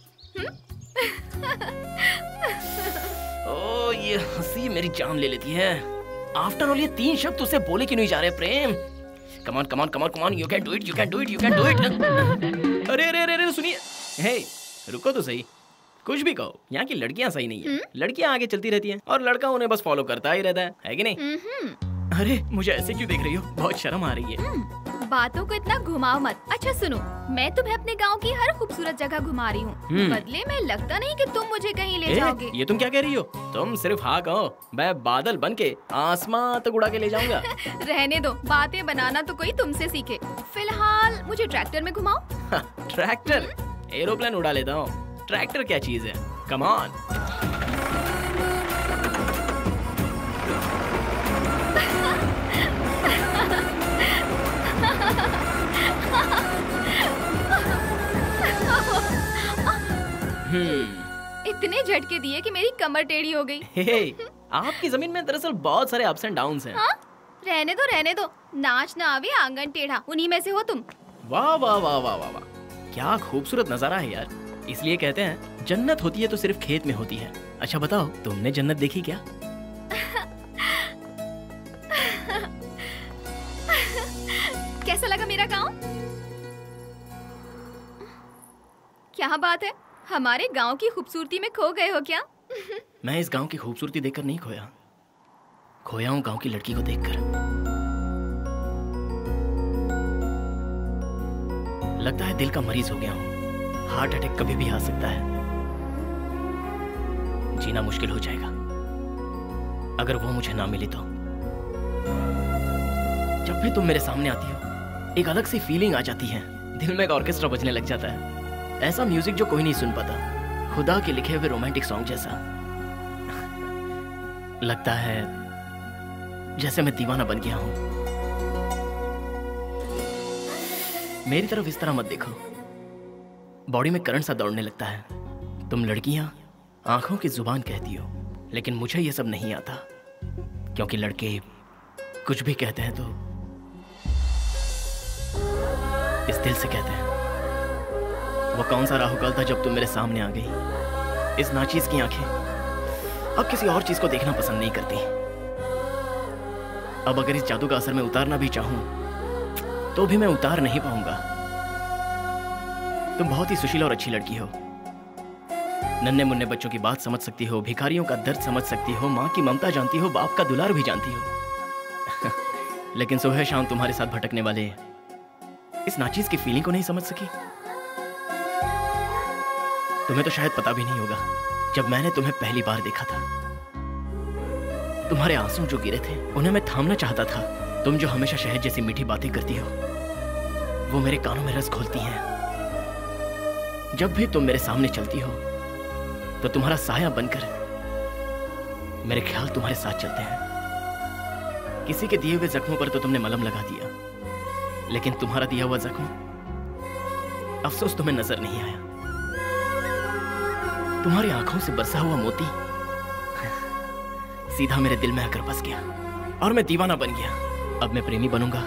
ओ ये हंसी मेरी जान ले लेती है। आफ्टर ऑल ये 3 शब्द उसे बोले क्यों नहीं जा रहे Prem? Come on come on come on come on, you can do it, you can do it, you can do it. अरे अरे अरे सुनिए, हे रुको तो सही, कुछ भी कहो, यहाँ की लड़कियाँ सही नहीं है। लड़कियाँ आगे चलती रहती हैं और लड़का उन्हें बस फॉलो करता ही रहता है कि नहीं? अरे मुझे ऐसे क्यों देख रही हो? बहुत शर्म आ रही है। बातों को इतना घुमाओ मत। अच्छा सुनो, मैं तुम्हें अपने गांव की हर खूबसूरत जगह घुमा रही हूँ, बदले में लगता नहीं कि तुम मुझे कहीं ले जाओगे। ये तुम क्या कह रही हो? तुम सिर्फ हाँ कहो, मैं बादल बन के आसमां तक उड़ा के ले जाऊंगा। रहने दो, बातें बनाना तो कोई तुमसे सीखे। फिलहाल मुझे ट्रैक्टर में घुमाओ। ट्रैक्टर? एरोप्लेन उड़ा लेता हूँ, ट्रैक्टर क्या चीज है? Come on. इतने झटके दिए कि मेरी कमर टेढ़ी हो गई। आपकी जमीन में दरअसल बहुत सारे अप्स एंड डाउन्स हैं। हाँ? रहने दो। नाच ना आवे आंगन टेढ़ा, उन्हीं में से हो तुम। वाह वाह वाह वाह वाह वाह, क्या खूबसूरत नजारा है यार। इसलिए कहते हैं जन्नत होती है तो सिर्फ खेत में होती है। अच्छा बताओ, तुमने जन्नत देखी क्या? कैसा लगा मेरा गांव? क्या बात है, हमारे गांव की खूबसूरती में खो गए हो क्या? मैं इस गांव की खूबसूरती देखकर नहीं खोया, खोया हूँ गांव की लड़की को देखकर। लगता है दिल का मरीज हो गया हूँ, हार्ट अटैक कभी भी आ सकता है। जीना मुश्किल हो जाएगा अगर वो मुझे ना मिली तो। जब भी तुम मेरे सामने आती हो एक अलग सी फीलिंग आ जाती है, दिल में एक ऑर्केस्ट्रा बजने लग जाता है। ऐसा म्यूजिक जो कोई नहीं सुन पाता, खुदा के लिखे हुए रोमांटिक सॉन्ग जैसा। लगता है जैसे मैं दीवाना बन गया हूं। मेरी तरफ इस तरह मत देखो, बॉडी में करंट सा दौड़ने लगता है। तुम लड़कियां आंखों की जुबान कहती हो, लेकिन मुझे ये सब नहीं आता, क्योंकि लड़के कुछ भी कहते हैं तो इस दिल से कहते हैं। वो कौन सा राहु काल था जब तुम मेरे सामने आ गई। इस नाचीज की आंखें अब किसी और चीज को देखना पसंद नहीं करती। अब अगर इस जादू का असर मैं उतारना भी चाहूं तो भी मैं उतार नहीं पाऊंगा। तुम बहुत ही सुशील और अच्छी लड़की हो, नन्हे मुन्ने बच्चों की बात समझ सकती हो, भिखारियों का दर्द समझ सकती हो, माँ की ममता जानती हो, बाप का दुलार भी जानती हो। लेकिन सुबह शाम तुम्हारे साथ भटकने वाले इस नाचीज की फीलिंग को नहीं समझ सकी। तुम्हें तो शायद पता भी नहीं होगा, जब मैंने तुम्हें पहली बार देखा था, तुम्हारे आंसू जो गिरे थे उन्हें मैं थामना चाहता था। तुम जो हमेशा शहद जैसी मीठी बातें करती हो वो मेरे कानों में रस घोलती हैं। जब भी तुम मेरे सामने चलती हो तो तुम्हारा साया बनकर मेरे ख्याल तुम्हारे साथ चलते हैं। किसी के दिए हुए जख्मों पर तो तुमने मलहम लगा दिया, लेकिन तुम्हारा दिया हुआ जख्म अफसोस तुम्हें नजर नहीं आया। तुम्हारी आंखों से बरसा हुआ मोती सीधा मेरे दिल में आकर बस गया और मैं दीवाना बन गया। अब मैं प्रेमी बनूंगा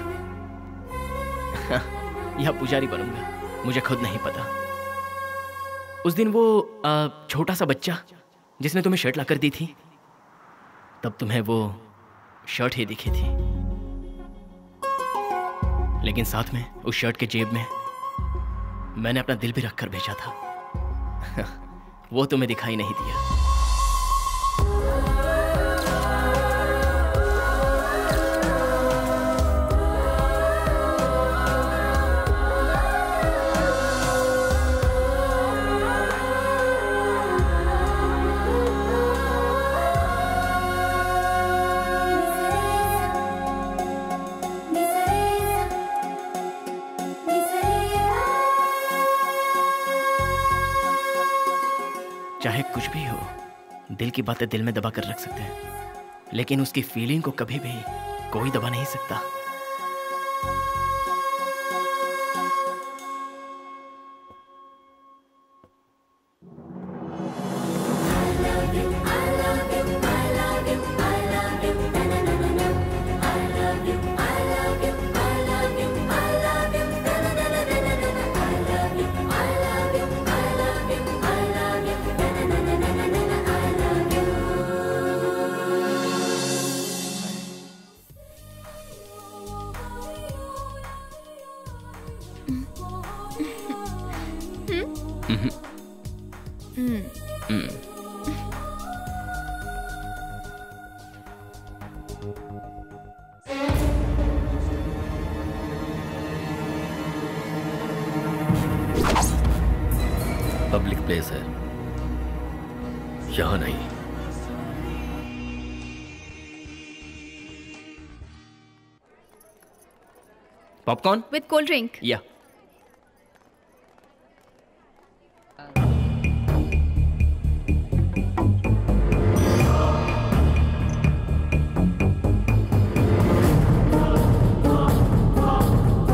या पुजारी बनूंगा मुझे खुद नहीं पता। उस दिन वो छोटा सा बच्चा जिसने तुम्हें शर्ट लाकर दी थी, तब तुम्हें वो शर्ट ही दिखी थी, लेकिन साथ में उस शर्ट के जेब में मैंने अपना दिल भी रखकर भेजा था। वो तुम्हें दिखाई नहीं दिया। चाहे कुछ भी हो, दिल की बातें दिल में दबा कर रख सकते हैं, लेकिन उसकी फीलिंग को कभी भी कोई दबा नहीं सकता। पब्लिक प्लेस है, यहां नहीं। Popcorn with cold drink. या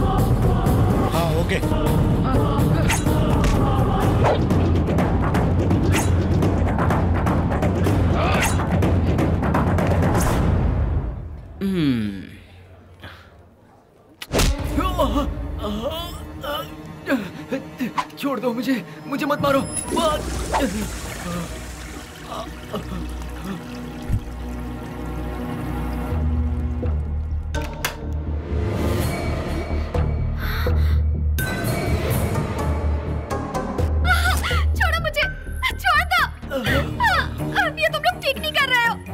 हाँ ओके। छोड़ दो मुझे, मुझे मत मारो। छोड़ो मुझे, छोड़ दो। ये तुम लोग ठीक नहीं कर रहे हो।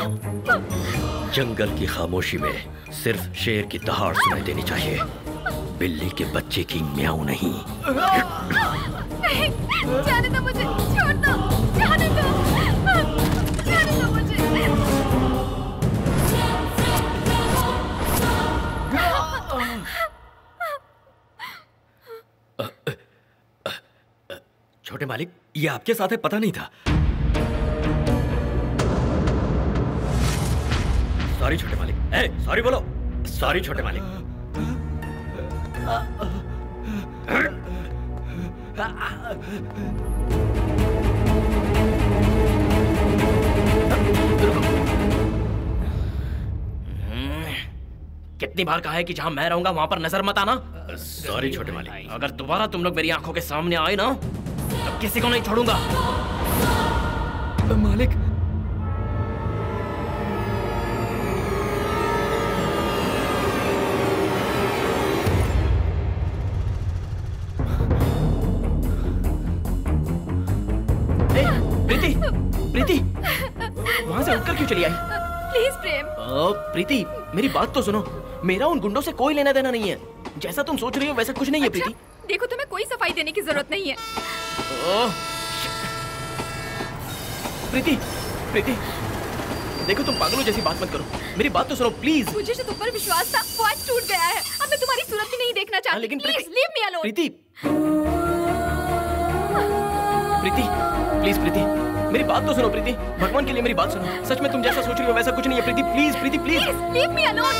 जंगल की खामोशी में सिर्फ शेर की दहाड़ सुनाई देनी चाहिए, बिल्ली के बच्चे की म्याऊं नहीं। जाने दो मुझे, छोड़ दो, जाने दो, जाने दो मुझे। छोटे मालिक, ये आपके साथ है, पता नहीं था। सॉरी छोटे मालिक। सॉरी बोलो। सॉरी छोटे मालिक। कितनी बार कहा है कि जहां मैं रहूंगा वहां पर नजर मत आना। सॉरी छोटे मालिक। अगर दोबारा तुम लोग मेरी आंखों के सामने आए ना तो किसी को नहीं छोड़ूंगा। मालिक, प्रीति, प्रीति, वहां से उठकर क्यों चली आई? प्लीज प्रेम। प्रीति, मेरी बात तो सुनो। मेरा उन गुंडों से कोई लेना देना नहीं है। जैसा तुम सोच रही हो वैसा कुछ नहीं है। प्रीति, देखो तुम्हें कोई सफाई देने की जरूरत नहीं है। प्रीति, प्रीति, देखो तुम पागलों जैसी बात मत करो। मेरी बात तो सुनो प्लीज। मुझे जो तुम पर विश्वास था वो आज टूट गया है। अब मैं तुम्हारी सूरत भी नहीं देखना चाहती। लेकिन please leave me alone. Preeti, Preeti, please Preeti, मेरी बात तो सुनो। प्रीति, भगवान के लिए मेरी बात सुनो। सच में तुम जैसा सोच रही हो वैसा कुछ नहीं है। Preeti please, Preeti please, leave me alone.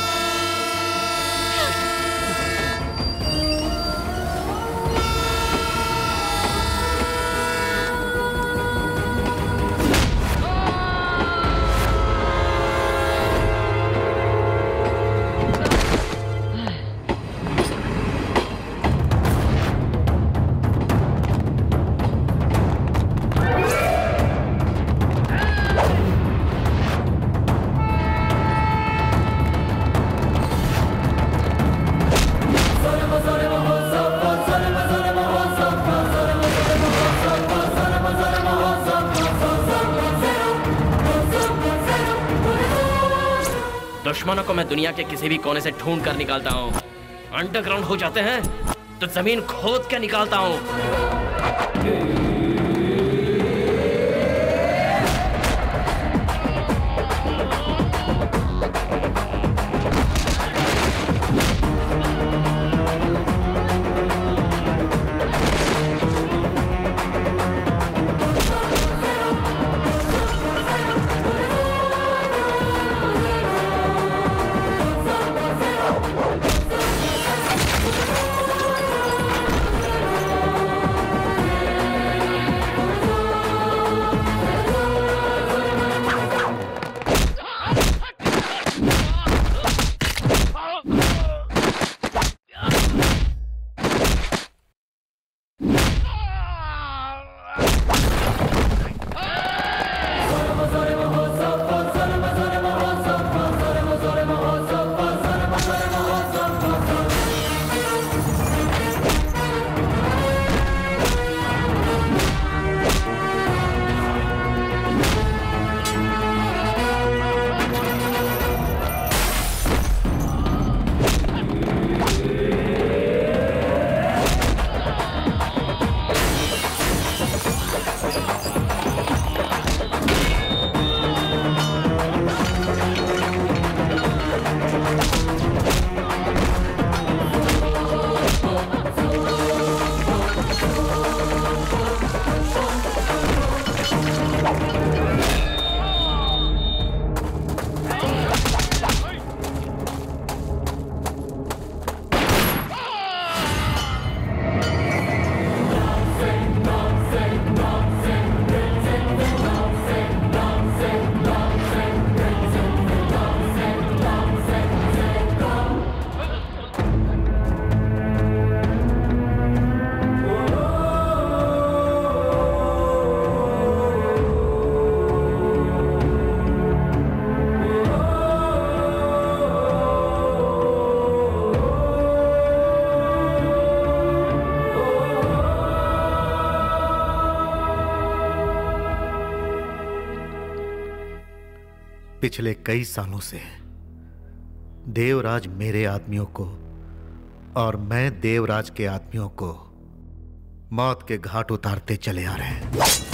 दुश्मनों को मैं दुनिया के किसी भी कोने से ढूंढ कर निकालता हूँ। अंडरग्राउंड हो जाते हैं तो जमीन खोद के निकालता हूँ। पिछले कई सालों से देवराज मेरे आदमियों को और मैं देवराज के आदमियों को मौत के घाट उतारते चले आ रहे हैं।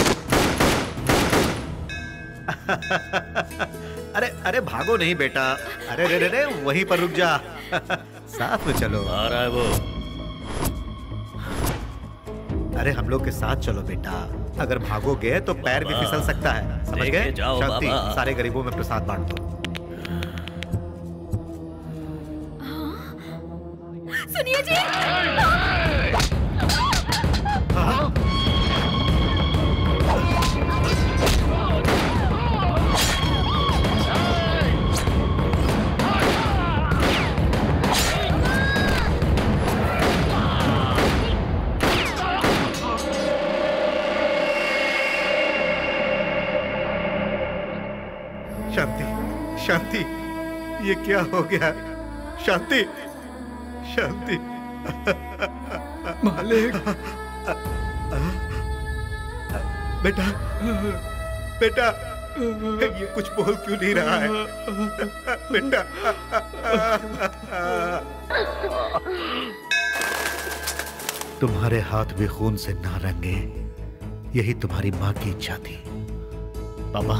अरे अरे भागो नहीं बेटा, अरे रे रे रे वहीं पर रुक जा। साथ में चलो। आ रहा है वो। अरे हम लोग के साथ चलो बेटा, अगर भागोगे तो पैर भी फिसल सकता है, समझ गए? शांति, सारे गरीबों में प्रसाद बांट दो। सुनिए जी। शांति, शांति, ये क्या हो गया? शांति, शांति। मालिक। बेटा, बेटा, ये कुछ बोल क्यों नहीं रहा है? बेटा। तुम्हारे हाथ भी खून से ना रंगे, यही तुम्हारी माँ की इच्छा थी। पापा,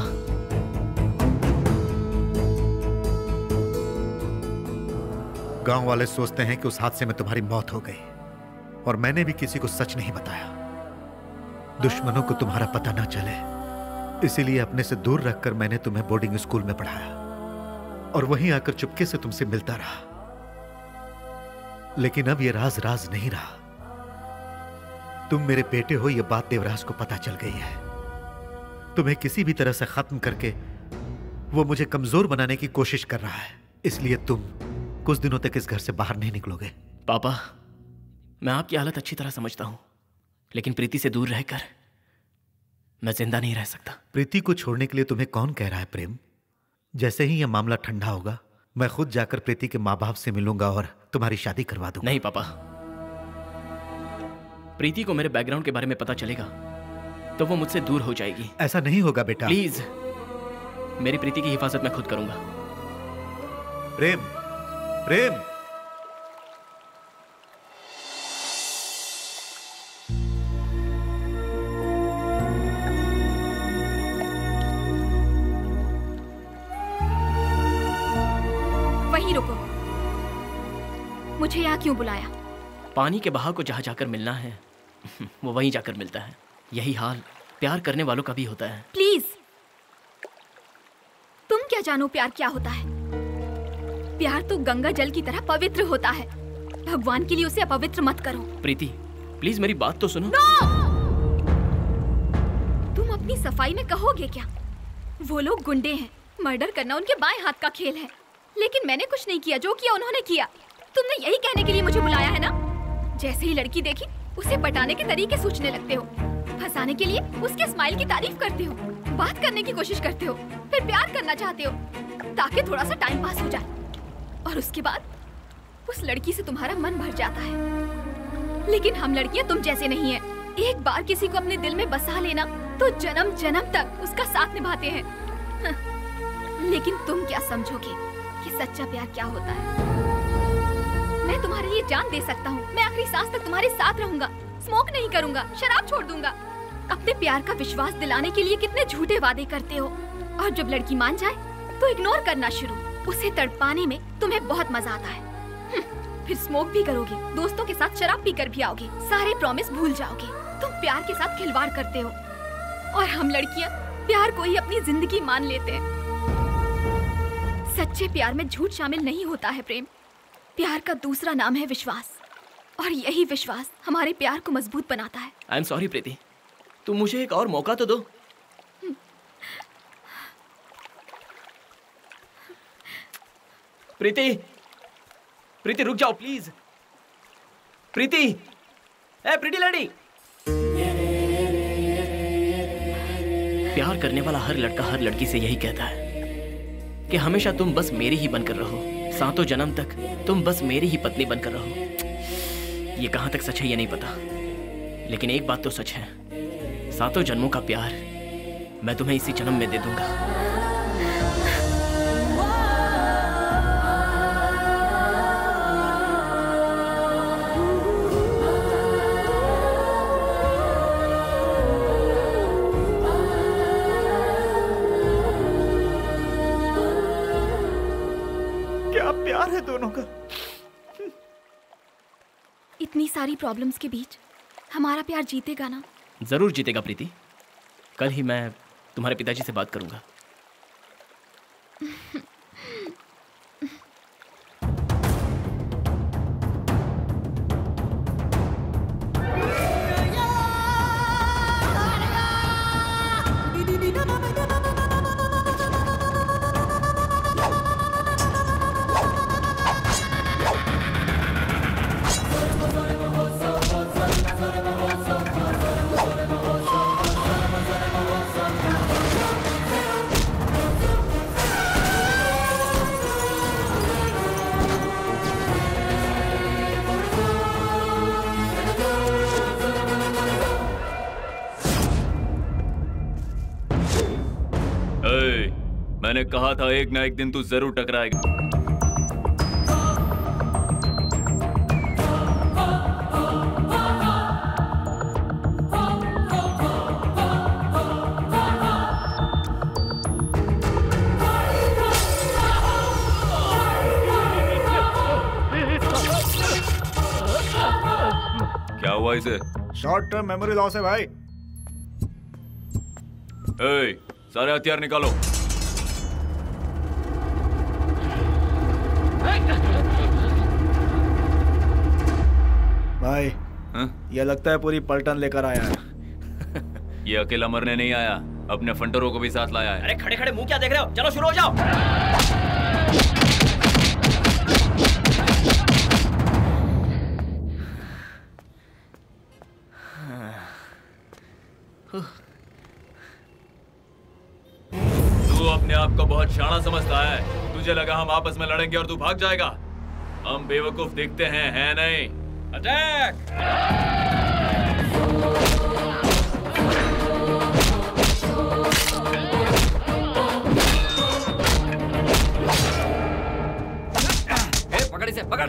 गांव वाले सोचते हैं कि उस हादसे में तुम्हारी मौत हो गई और मैंने भी किसी को सच नहीं बताया, दुश्मनों को तुम्हारा पता ना चले, इसीलिए अपने से दूर रखकर मैंने तुम्हें बोर्डिंग स्कूल में पढ़ाया और वहीं आकर चुपके से तुमसे मिलता रहा। लेकिन अब यह राज राज नहीं रहा, तुम मेरे बेटे हो, यह बात देवराज को पता चल गई है। तुम्हें किसी भी तरह से खत्म करके वो मुझे कमजोर बनाने की कोशिश कर रहा है, इसलिए तुम कुछ दिनों तक इस घर से बाहर नहीं निकलोगे। पापा, मैं आपकी हालत अच्छी तरह समझता हूं, लेकिन प्रीति से दूर रहकर मैं जिंदा नहीं रह सकता। प्रीति को छोड़ने के लिए तुम्हें कौन कह रहा है प्रेम? जैसे ही यह मामला ठंडा होगा, मैं खुद जाकर प्रीति के माँ बाप से मिलूंगा और तुम्हारी शादी करवा दूंगा। नहीं पापा, प्रीति को मेरे बैकग्राउंड के बारे में पता चलेगा तो वो मुझसे दूर हो जाएगी। ऐसा नहीं होगा बेटा। प्लीज, मेरी प्रीति की हिफाजत मैं खुद करूंगा। प्रेम, प्रेम। वहीं रुको, मुझे यहाँ क्यों बुलाया? पानी के बहाव को जहां जाकर मिलना है वो वहीं जाकर मिलता है। यही हाल प्यार करने वालों का भी होता है। प्लीज, तुम क्या जानो प्यार क्या होता है? प्यार तो गंगा जल की तरह पवित्र होता है, भगवान के लिए उसे अपवित्र मत करो। प्रीति, प्लीज मेरी बात तो सुनो। नो! तुम अपनी सफाई में कहोगे क्या? वो लोग गुंडे हैं, मर्डर करना उनके बाएं हाथ का खेल है, लेकिन मैंने कुछ नहीं किया, जो किया उन्होंने किया। तुमने यही कहने के लिए मुझे बुलाया है ना? जैसे ही लड़की देखी उसे पटाने के तरीके सोचने लगते हो, फंसाने के लिए उसके स्माइल की तारीफ करते हो, बात करने की कोशिश करते हो, फिर प्यार करना चाहते हो ताकि थोड़ा सा टाइम पास हो जाए, और उसके बाद उस लड़की से तुम्हारा मन भर जाता है। लेकिन हम लड़कियां तुम जैसे नहीं है, एक बार किसी को अपने दिल में बसा लेना तो जन्म जन्म तक उसका साथ निभाते हैं। लेकिन तुम क्या समझोगे कि सच्चा प्यार क्या होता है? मैं तुम्हारे लिए जान दे सकता हूँ, मैं आखिरी सांस तक तुम्हारे साथ रहूंगा, स्मोक नहीं करूंगा, शराब छोड़ दूंगा। अपने प्यार का विश्वास दिलाने के लिए कितने झूठे वादे करते हो, और जब लड़की मान जाए तो इग्नोर करना शुरू। उसे तड़पाने में तुम्हें बहुत मजा आता है। फिर स्मोक भी करोगे, दोस्तों के साथ शराब पीकर भी आओगे, सारे प्रॉमिस भूल जाओगे। तुम प्यार के साथ खिलवाड़ करते हो, और हम लड़कियां प्यार को ही अपनी जिंदगी मान लेते हैं। सच्चे प्यार में झूठ शामिल नहीं होता है प्रेम। प्यार का दूसरा नाम है विश्वास, और यही विश्वास हमारे प्यार को मजबूत बनाता है। आई एम सॉरी प्रीति, तुम मुझे एक और मौका तो दो। प्रीति, प्रीति रुक जाओ प्लीज। प्रीति, ए प्रीति लड़ी। प्यार करने वाला हर लड़का हर लड़की से यही कहता है कि हमेशा तुम बस मेरी ही बनकर रहो, सातों जन्म तक तुम बस मेरी ही पत्नी बनकर रहो। ये कहां तक सच है ये नहीं पता, लेकिन एक बात तो सच है, सातों जन्मों का प्यार मैं तुम्हें इसी जन्म में दे दूंगा। है दोनों का। इतनी सारी प्रॉब्लम्स के बीच हमारा प्यार जीतेगा ना? जरूर जीतेगा प्रीति। कल ही मैं तुम्हारे पिताजी से बात करूंगा। मैंने कहा था एक ना एक दिन तू जरूर टकराएगा। क्या हुआ इसे? शॉर्ट टर्म मेमोरी लॉस है भाई। सारे हथियार निकालो। भाई ये लगता है पूरी पलटन लेकर आया है। ये अकेला मरने नहीं आया, अपने फंटरों को भी साथ लाया है। अरे खड़े खड़े मुंह क्या देख रहे हो? चलो शुरू हो जाओ। तू अपने आप को बहुत शाना समझता है। तुझे लगा हम आपस में लड़ेंगे और तू भाग जाएगा। हम बेवकूफ दिखते हैं, है नहीं? अटैक! पकड़ इसे, पकड़।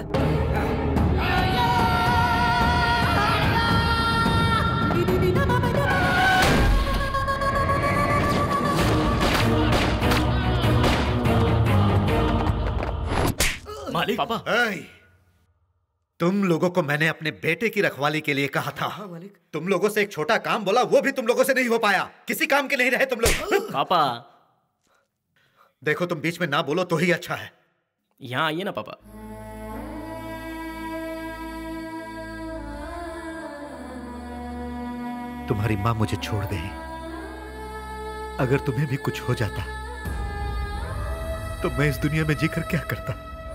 मालिक। पापा। तुम लोगों को मैंने अपने बेटे की रखवाली के लिए कहा था। तुम लोगों से एक छोटा काम बोला, वो भी तुम लोगों से नहीं हो पाया। किसी काम के नहीं रहे तुम लोग। पापा देखो, तुम बीच में ना बोलो तो ही अच्छा है। यहाँ आइए ना पापा। तुम्हारी माँ मुझे छोड़ गई। अगर तुम्हें भी कुछ हो जाता तो मैं इस दुनिया में जीकर क्या करता?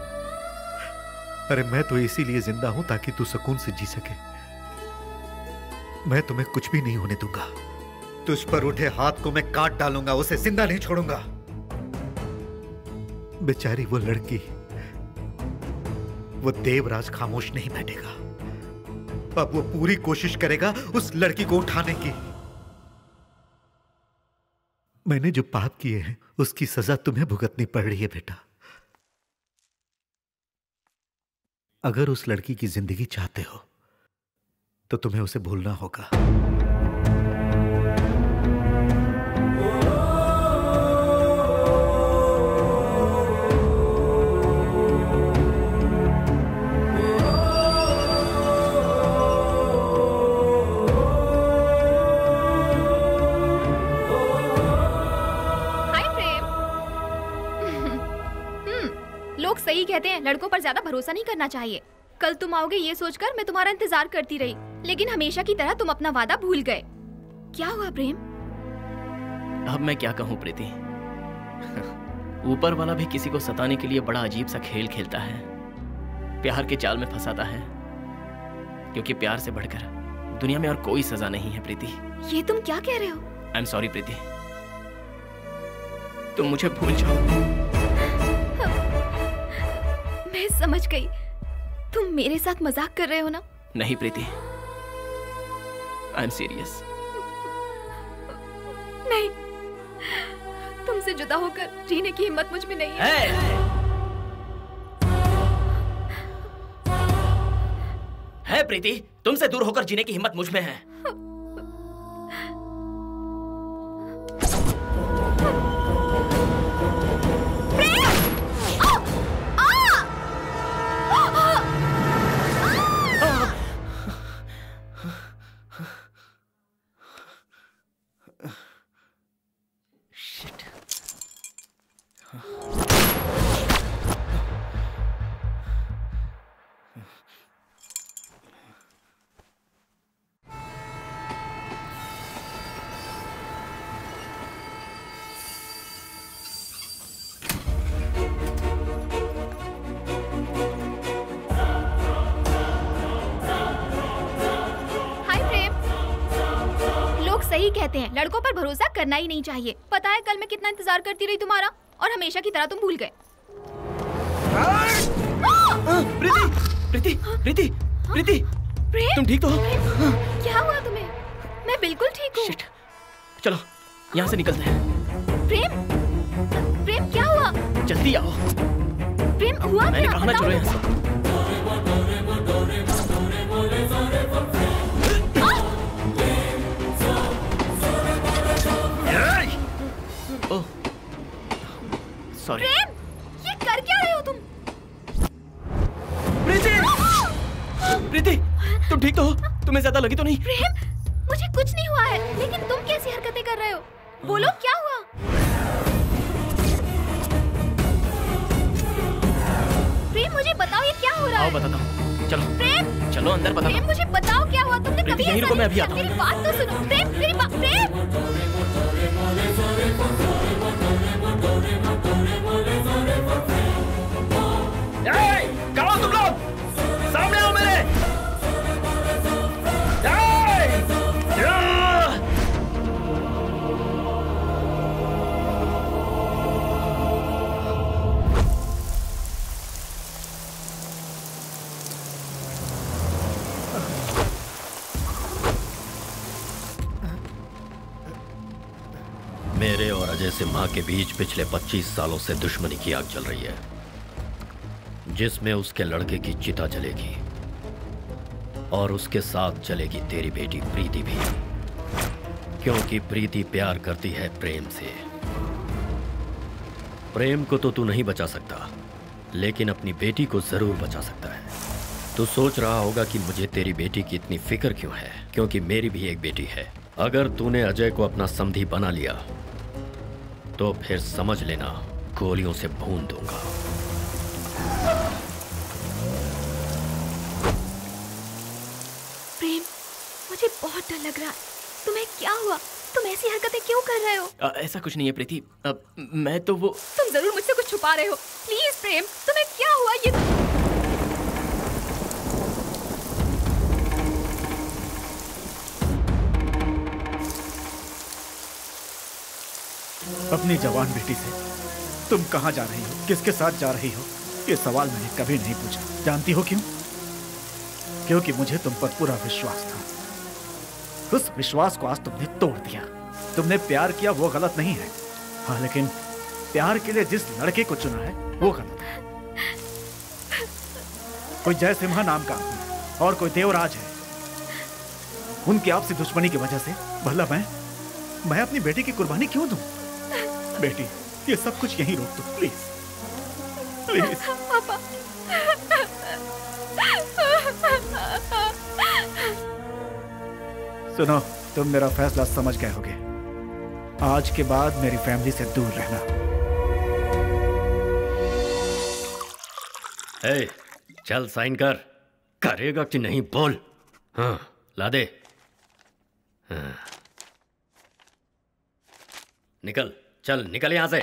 अरे मैं तो इसीलिए जिंदा हूं ताकि तू सुकून से जी सके। मैं तुम्हें कुछ भी नहीं होने दूंगा। तुझ पर उठे हाथ को मैं काट डालूंगा, उसे जिंदा नहीं छोड़ूंगा। बेचारी वो लड़की, वो देवराज खामोश नहीं बैठेगा। अब वो पूरी कोशिश करेगा उस लड़की को उठाने की। मैंने जो पाप किए हैं उसकी सजा तुम्हें भुगतनी पड़ रही है बेटा। अगर उस लड़की की जिंदगी चाहते हो तो तुम्हें उसे भूलना होगा। लोग सही कहते हैं, लड़कों पर ज्यादा भरोसा नहीं करना चाहिए। कल तुम आओगे ये सोचकर मैं तुम्हारा इंतजार करती रही, लेकिन हमेशा की तरह तुम अपना वादा भूल गए। क्या हुआ प्रेम? अब मैं क्या कहूँ प्रीति। ऊपर वाला भी किसी को सताने के लिए बड़ा अजीब सा खेल खेलता है। प्यार के जाल में फंसाता है, क्योंकि प्यार से बढ़कर दुनिया में और कोई सजा नहीं है प्रीति। ये तुम क्या कह रहे हो? आई एम सॉरी प्रीति, तुम मुझे भूल जाओ। मैं समझ गई, तुम मेरे साथ मजाक कर रहे हो ना? नहीं प्रीति, आई एम सीरियस। नहीं, तुमसे जुदा होकर जीने की हिम्मत मुझ में नहीं है। है प्रीति, तुमसे दूर होकर जीने की हिम्मत मुझ में है। सही कहते हैं, लड़कों पर भरोसा करना ही नहीं चाहिए। पता है कल मैं कितना इंतजार करती रही तुम्हारा, और हमेशा की तरह तुम भूल गए। प्रीति, प्रीति, प्रीति, प्रीति, तुम ठीक तो हो? क्या हुआ तुम्हें? मैं बिल्कुल ठीक हूँ। चलो यहाँ से निकलते हैं। प्रेम, प्रेम क्या हुआ? जल्दी आओ। प्रेम हुआ क्या? मैंने कहा ना चलो यहाँ से। ओह, सॉरी। प्रेम, ये कर क्या रहे हो तुम? प्रीति, प्रीति, तुम ठीक तो हो? तुम्हें ज्यादा लगी तो नहीं? प्रेम, मुझे कुछ नहीं हुआ है, लेकिन तुम कैसी हरकतें कर रहे हो? बोलो क्या हुआ? प्रेम, मुझे बताओ ये क्या हो रहा है? आओ बताता हूँ। चलो। प्रेम, चलो अंदर बताता प्रेम, मुझे बताओ क्या हुआ? तुमने कभी यहीं रुको, मैं अभी आता हूँ। मेरी बात तो सुनो। प्रेम, मेरी बात। प्रेम, कहाँ तुम लोग? सामने आओ मेरे। मेरे और जयसिम्हा के बीच पिछले 25 सालों से दुश्मनी की आग चल रही है, जिसमें उसके लड़के की चिता जलेगी और उसके साथ चलेगी तेरी बेटी प्रीति भी, क्योंकि प्रीति प्यार करती है प्रेम से। प्रेम को तो तू नहीं बचा सकता, लेकिन अपनी बेटी को जरूर बचा सकता है। तू सोच रहा होगा कि मुझे तेरी बेटी की इतनी फिक्र क्यों है, क्योंकि मेरी भी एक बेटी है। अगर तूने अजय को अपना समधी बना लिया तो फिर समझ लेना गोलियों से भून दूंगा। प्रेम, मुझे बहुत डर लग रहा है। तुम्हें क्या हुआ? तुम ऐसी हरकतें क्यों कर रहे हो? ऐसा कुछ नहीं है प्रीति, मैं तो वो। तुम जरूर मुझसे कुछ छुपा रहे हो। प्लीज प्रेम, तुम्हें क्या हुआ? ये अपनी जवान बेटी से तुम कहां जा रही हो, किसके साथ जा रही हो, ये सवाल मैंने कभी नहीं पूछा। जानती हो क्यों? क्योंकि मुझे तुम पर पूरा विश्वास था। उस विश्वास को आज तुमने तोड़ दिया। तुमने प्यार किया वो गलत नहीं है, हाँ, लेकिन प्यार के लिए जिस लड़के को चुना है वो गलत है। कोई जयसिम्हा नाम का आदमी और कोई देवराज है। उनकी आपसी दुश्मनी की वजह से भला मैं अपनी बेटी की कुर्बानी क्यों दूं? बेटी, ये सब कुछ यहीं रोक दो प्लीज, प्लीज। पापा। सुनो, तुम मेरा फैसला समझ गए होगे। आज के बाद मेरी फैमिली से दूर रहना। ए, चल साइन कर। करेगा कि नहीं बोल। हाँ, ला दे। हाँ। निकल, चल निकल यहां से।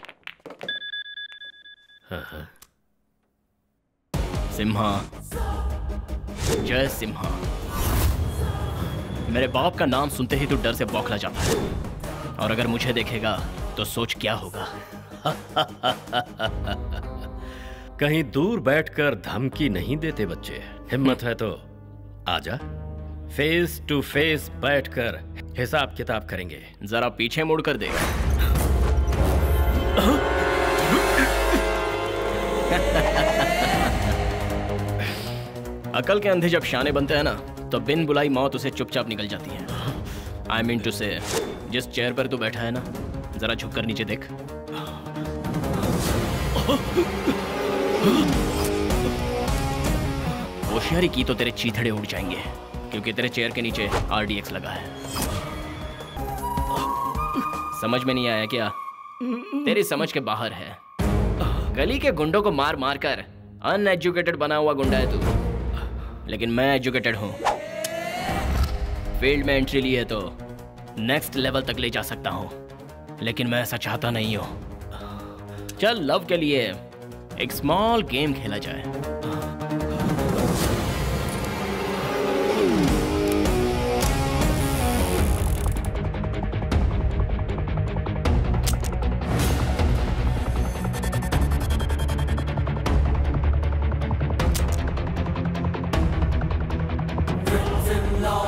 हाँ हाँ। सिम्हा, जय सिम्हा। मेरे बाप का नाम सुनते ही तू डर से बौखला जाता है, और अगर मुझे देखेगा तो सोच क्या होगा। कहीं दूर बैठकर धमकी नहीं देते बच्चे। हिम्मत है तो आजा, फेस टू फेस बैठकर हिसाब किताब करेंगे। जरा पीछे मुड़कर देख। अकल के अंधे जब शाने बनते हैं ना, तो बिन बुलाई मौत उसे चुपचाप निकल जाती है। आई मीन टू से, जिस चेयर पर तू बैठा है ना, जरा झुककर नीचे देख। होशियारी की तो तेरे चीथड़े उड़ जाएंगे, क्योंकि तेरे चेयर के नीचे RDX लगा है। समझ में नहीं आया क्या? तेरी समझ के बाहर है। गली के गुंडों को मार मार कर अनएजुकेटेड बना हुआ गुंडा है तू, लेकिन मैं एजुकेटेड हूं। फील्ड में एंट्री ली है तो नेक्स्ट लेवल तक ले जा सकता हूं, लेकिन मैं ऐसा चाहता नहीं हूं। चल, लव के लिए एक स्मॉल गेम खेला जाए।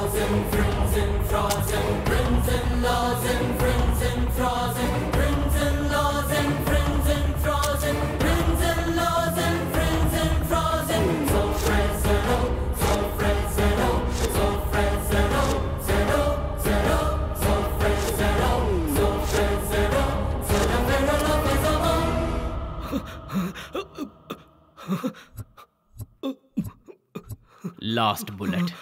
Last bullet.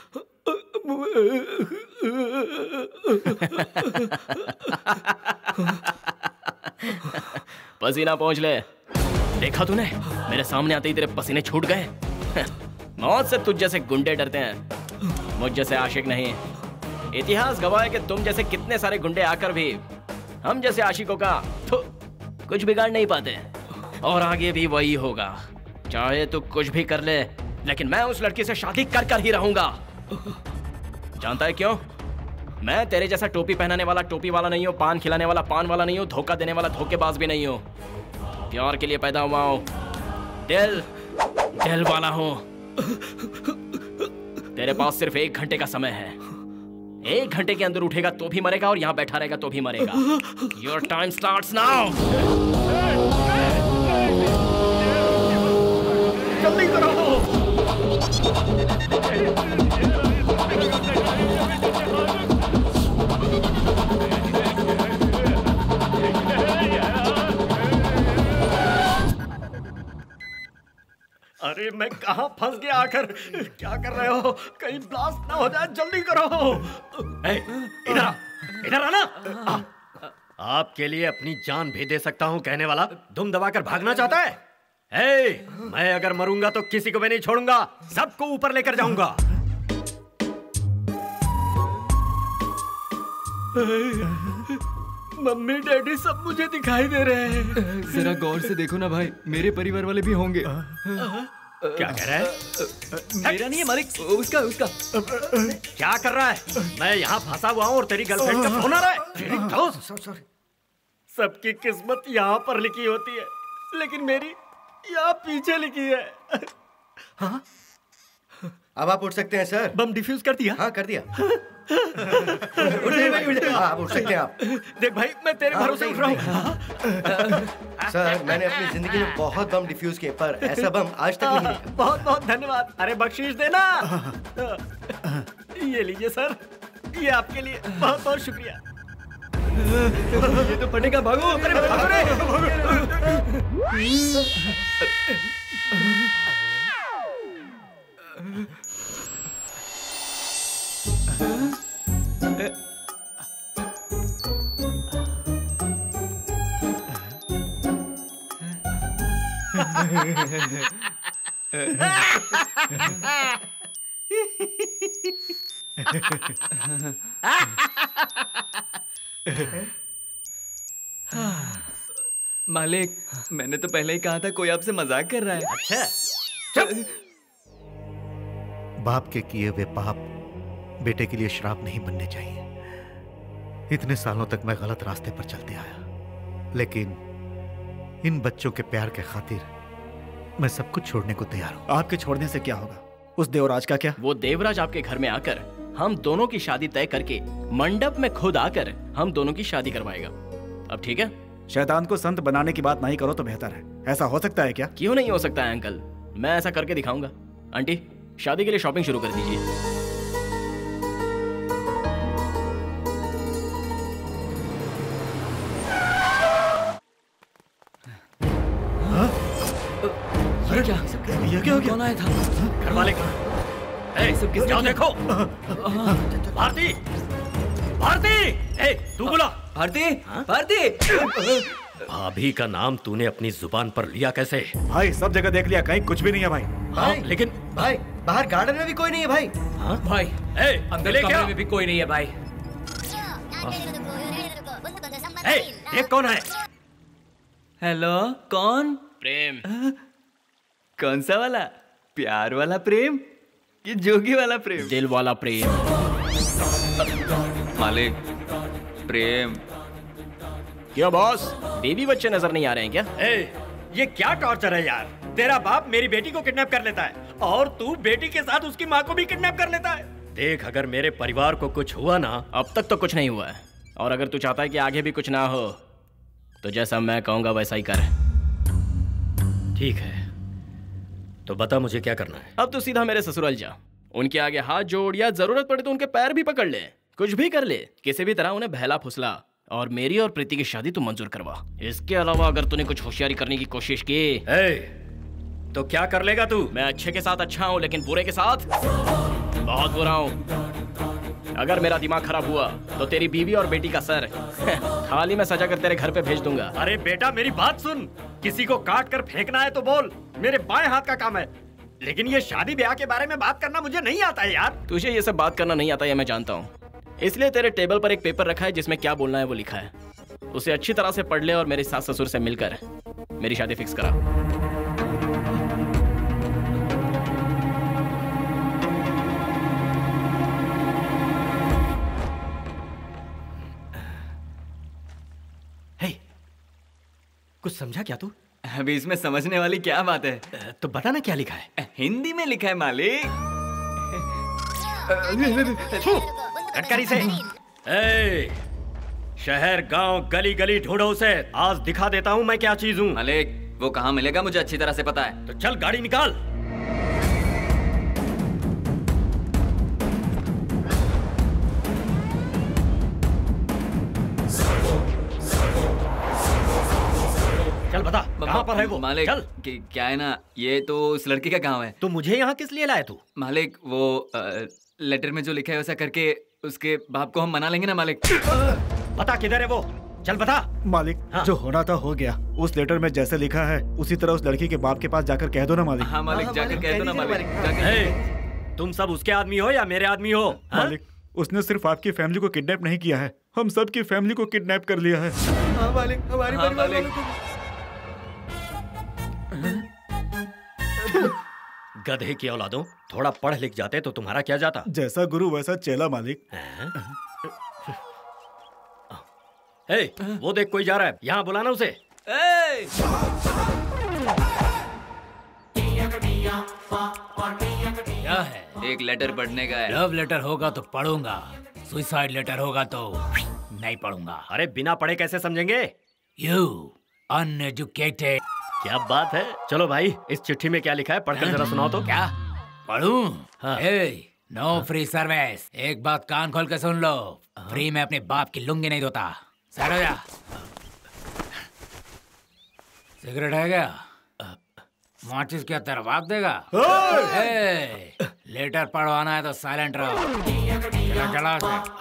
पसीना पहुंच ले। देखा तूने, मेरे सामने आते ही तेरे पसीने छूट गए। मौत से तुझ जैसे गुंडे डरते हैं, मुझ जैसे आशिक नहीं। इतिहास गवाह है कि तुम जैसे कितने सारे गुंडे आकर भी हम जैसे आशिकों का कुछ बिगाड़ नहीं पाते। और आगे भी वही होगा, चाहे तू कुछ भी कर ले, लेकिन मैं उस लड़की से शादी कर कर ही रहूंगा। जानता है क्यों? मैं तेरे जैसा टोपी पहनाने वाला टोपी वाला नहीं हूँ, पान खिलाने वाला पान वाला नहीं हूँ, धोखा देने वाला धोखेबाज भी नहीं हूँ। प्यार के लिए पैदा हुआ हूँ, दिल वाला हूँ। तेरे पास सिर्फ 1 घंटे का समय है। 1 घंटे के अंदर उठेगा तो भी मरेगा, और यहाँ बैठा रहेगा तो भी मरेगा। Your time starts now. जल्दी करो। अरे मैं कहाँ फंस गया आखिर? क्या कर रहे हो? कहीं ब्लास्ट ना हो जाए, जल्दी करो। इधर आना। आपके लिए अपनी जान भी दे सकता हूँ कहने वाला दुम दबाकर भागना चाहता है? मैं अगर मरूंगा तो किसी को भी नहीं छोड़ूंगा, सबको ऊपर लेकर जाऊंगा। मम्मी डैडी सब मुझे दिखाई दे रहे हैं। जरा गौर से देखो ना भाई, मेरे परिवार वाले भी होंगे। क्या कह रहा है? मेरा नहीं है मालिक, उसका। क्या कर रहा है? मैं यहाँ फंसा हुआ हूँ और तेरी गर्लफ्रेंड का फोन आ रहा है। सॉरी। सबकी किस्मत यहाँ पर लिखी होती है, लेकिन मेरी यहाँ पीछे लिखी है। हाँ? अब आप उठ सकते हैं सर। बम डिफ्यूज कर दिया? हाँ कर दिया। उठ जाइए। आप उठ सकते हैं आप। देख भाई, मैं तेरे भरोसे उठ रहा हूँ। सर मैंने अपनी जिंदगी में बहुत बम डिफ्यूज किए, पर ऐसा बम आज तक नहीं देखा। बहुत बहुत धन्यवाद। अरे बख्शीश देना। ये लीजिए सर, ये आपके लिए। बहुत बहुत शुक्रिया। ये तो फटेगा, भागो। अरे भागो रे। मालिक, मैंने तो पहले ही कहा था कोई आपसे मजाक कर रहा है। अच्छा, चुप। बाप के किए हुए पाप बेटे के लिए श्राप नहीं बनने चाहिए। इतने सालों तक मैं गलत रास्ते पर चलते आया, लेकिन इन बच्चों के प्यार के खातिर मैं सब कुछ छोड़ने को तैयार हूं। आपके छोड़ने से क्या होगा? उस देवराज का क्या? वो देवराज आपके घर में आकर हम दोनों की शादी तय करके मंडप में खुद आकर हम दोनों की शादी करवाएगा। अब ठीक है? शैतान को संत बनाने की बात नहीं करो तो बेहतर है। ऐसा हो सकता है क्या? क्यों नहीं हो सकता है अंकल, मैं ऐसा करके दिखाऊंगा। आंटी, शादी के लिए शॉपिंग शुरू कर दीजिए। ये क्या हो गया? कौन आया था? घर वाले सब किस जाओ देखो। भारती, तू बोला। भारती। भाभी का नाम तूने अपनी जुबान पर लिया कैसे? भाई सब जगह देख लिया, कहीं कुछ भी नहीं है भाई। हाँ, लेकिन भाई बाहर गार्डन में भी कोई नहीं है भाई। हाँ? भाई अंदर कमरे में भी कोई नहीं है भाई। ये कौन है? हेलो, कौन? प्रेम। कौन सा वाला? प्यार वाला प्रेम कि जोगी वाला प्रेम? दिल वाला प्रेम। मालिक, प्रेम। क्या बॉस, बेबी बच्चे नजर नहीं आ रहे हैं क्या? ये क्या टॉर्चर है यार? तेरा बाप मेरी बेटी को किडनैप कर लेता है और तू बेटी के साथ उसकी माँ को भी किडनैप कर लेता है। देख, अगर मेरे परिवार को कुछ हुआ ना। अब तक तो कुछ नहीं हुआ है, और अगर तू चाहता है कि आगे भी कुछ ना हो तो जैसा मैं कहूंगा वैसा ही कर। ठीक है, तो बता मुझे क्या करना है। अब तो सीधा मेरे ससुराल जा, उनके आगे हाथ जोड़, या जरूरत पड़े तो उनके पैर भी पकड़ ले, कुछ भी कर ले, किसी भी तरह उन्हें बहला फुसला, और मेरी और प्रीति की शादी तू मंजूर करवा। इसके अलावा अगर तूने कुछ होशियारी करने की कोशिश की तो क्या कर लेगा तू? मैं अच्छे के साथ अच्छा हूँ, लेकिन बुरे के साथ बहुत बुरा हूँ। अगर मेरा दिमाग खराब हुआ तो तेरी बीवी और बेटी का सर थाली में सजा कर तेरे घर पे भेज दूंगा। अरे बेटा मेरी बात सुन, किसी को काट कर फेंकना है तो बोल, मेरे बाएं हाथ का काम है, लेकिन ये शादी ब्याह के बारे में बात करना मुझे नहीं आता है यार। तुझे ये सब बात करना नहीं आता है मैं जानता हूँ, इसलिए तेरे टेबल पर एक पेपर रखा है जिसमें क्या बोलना है वो लिखा है, उसे अच्छी तरह से पढ़ ले और मेरे सास ससुर से मिलकर मेरी शादी फिक्स करा। कुछ समझा क्या तू? अभी इसमें समझने वाली क्या बात है? तो बता ना क्या लिखा है। हिंदी में लिखा है मालिक। कटकरी से। शहर गांव गली गली ढूंढो उसे, आज दिखा देता हूं मैं क्या चीज हूं। मालिक वो कहां मिलेगा मुझे अच्छी तरह से पता है। तो चल गाड़ी निकाल। चल बता कहां पर है वो? मालिक चल। क्या है ना, ये तो उस लड़की का गांव है। तो मुझे यहाँ किस लिए लाया तू? मालिक वो लेटर में जो लिखा है वैसा करके उसके बाप को हम मना लेंगे ना मालिक। बता किधर है वो, चल बता। मालिक हाँ। जो होना था हो गया, उस लेटर में जैसे लिखा है उसी तरह उस लड़की के बाप के पास जाकर कह दो ना मालिक। हाँ मालिक जाकर कह दो ना मालिक। तुम सब उसके आदमी हो या मेरे आदमी हो? मालिक उसने सिर्फ आपकी फैमिली को किडनैप नहीं किया है, हम सबकी फैमिली को किडनैप कर लिया है। हाँ मालिक, हमारी परिवार वालों को। गधे की औलादों, थोड़ा पढ़ लिख जाते तो तुम्हारा क्या जाता। जैसा गुरु वैसा चेला मालिक। वो देख कोई जा रहा है, यहाँ बुलाना उसे। क्या है? एक लेटर पढ़ने का है। लव लेटर होगा तो पढ़ूंगा, सुसाइड लेटर होगा तो नहीं पढ़ूंगा। अरे बिना पढ़े कैसे समझेंगे? You uneducated. क्या बात है। चलो भाई, इस चिट्ठी में क्या लिखा है पढ़कर जरा सुनाओ तो। क्या पढ़ूं? हाँ। No free service. एक बात कान खोल के सुन लो, फ्री में अपने बाप की लुंगी नहीं धोता। सैड हो जा। सिगरेट है क्या? माचिस क्या तरवाक देगा? लेटर पढ़वाना है तो साइलेंट रहो। चला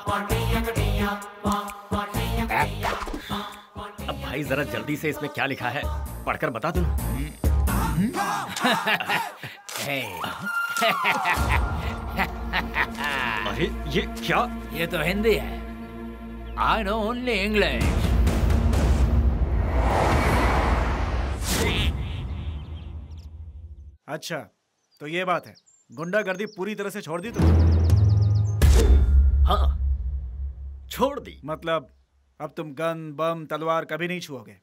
अब भाई जरा जल्दी से इसमें क्या लिखा है पढ़कर बता दो। अरे ये क्या? ये तो हिंदी है। I know only English. अच्छा तो ये बात है, गुंडागर्दी पूरी तरह से छोड़ दी तू? हाँ छोड़ दी। मतलब अब तुम गन बम तलवार कभी नहीं छुओगे?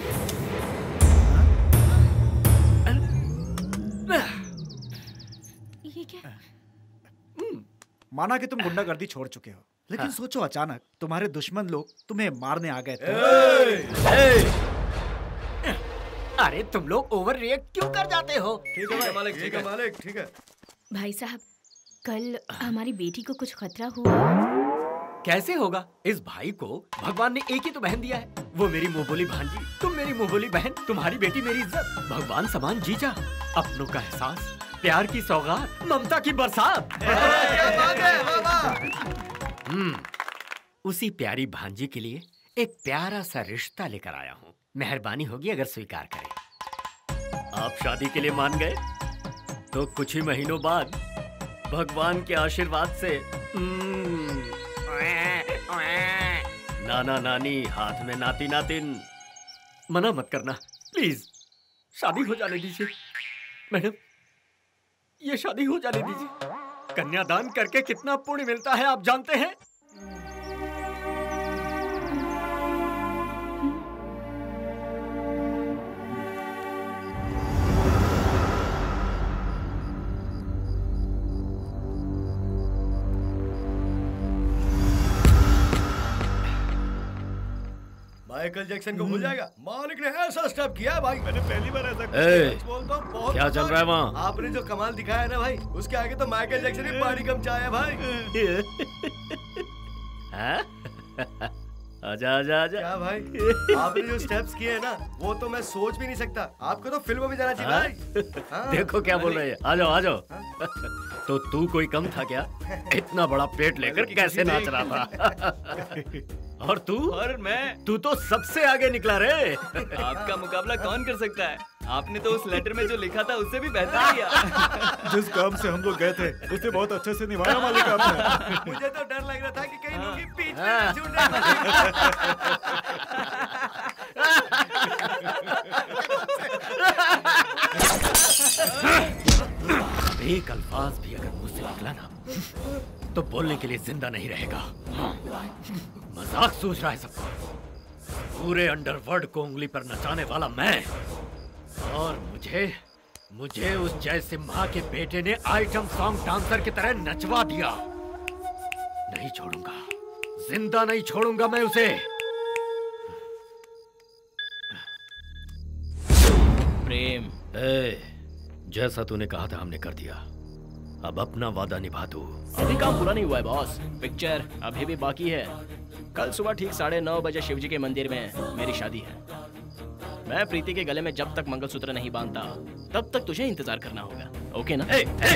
ये क्या? माना कि तुम गुंडागर्दी छोड़ चुके हो, लेकिन सोचो अचानक तुम्हारे दुश्मन लोग तुम्हें मारने आ गए थे। अरे तुम लोग ओवर रिएक्ट क्यों कर जाते हो? ठीक है मालिक, ठीक है मालिक, ठीक है। भाई साहब कल हमारी बेटी को कुछ खतरा हुआ। कैसे होगा? इस भाई को भगवान ने एक ही तो बहन दिया है, वो मेरी मुंह बोली भांजी, तुम मेरी मुंह बोली बहन, तुम्हारी बेटी मेरी इज्जत, भगवान समान जीजा, अपनों का एहसास, प्यार की सौगात, ममता की बरसात। उसी प्यारी भांजी के लिए एक प्यारा सा रिश्ता लेकर आया हूँ, मेहरबानी होगी अगर स्वीकार करें। आप शादी के लिए मान गए तो कुछ ही महीनों बाद भगवान के आशीर्वाद से नाना नानी हाथ में नाती नातिन। मना मत करना प्लीज, शादी हो जाने दीजिए मैडम, ये शादी हो जाने दीजिए। कन्यादान करके कितना पुण्य मिलता है आप जानते हैं? माइकल जैक्सन को भूल जाएगा? मालिक ने ऐसा स्टेप किया भाई, मैंने पहली बार ऐसा बोलता हूँ। बहुत क्या चल रहा है वहाँ? आपने जो कमाल दिखाया ना भाई, उसके आगे तो माइकल जैक्सन ही पानी कम चाहे भाई। आजा आजा आजा। क्या भाई, आपने जो स्टेप्स किए हैं ना, वो तो मैं सोच भी नहीं सकता। आपको तो फिल्म में जाना चाहिए भाई। देखो क्या बोल रहे हैं। आ जाओ आ जाओ। तो तू कोई कम था क्या? इतना बड़ा पेट लेकर कैसे नाच रहा था? और तू? और मैं? तू तो सबसे आगे निकला रे। आपका मुकाबला कौन कर सकता है? आपने तो उस लेटर में जो लिखा था उससे भी बेहतर किया। जिस काम से हम लोग गए थे उसे बहुत अच्छे से निभाया मालिक आपने। मुझे तो डर लग रहा था कि कहीं लोग बीच में छूट जाए। एक अल्फाज भी अगर मुझसे निकला ना तो बोलने के लिए जिंदा नहीं रहेगा। मजाक सोच रहा है सबको। पूरे अंडरवर्ल्ड को उंगली पर नचाने वाला मैं, और मुझे उस जयसिम्हा के बेटे ने आइटम सॉन्ग डांसर की तरह नचवा दिया। नहीं छोड़ूंगा, जिंदा नहीं छोड़ूंगा मैं उसे। प्रेम, जैसा तूने कहा था हमने कर दिया। अब अपना वादा निभा दो। अभी काम पूरा नहीं हुआ है बॉस। पिक्चर अभी भी बाकी है। कल सुबह ठीक 9:30 बजे शिवजी के मंदिर में मेरी शादी है। मैं प्रीति के गले में जब तक मंगलसूत्र नहीं बांधता तब तक तुझे इंतजार करना होगा। ओके ना?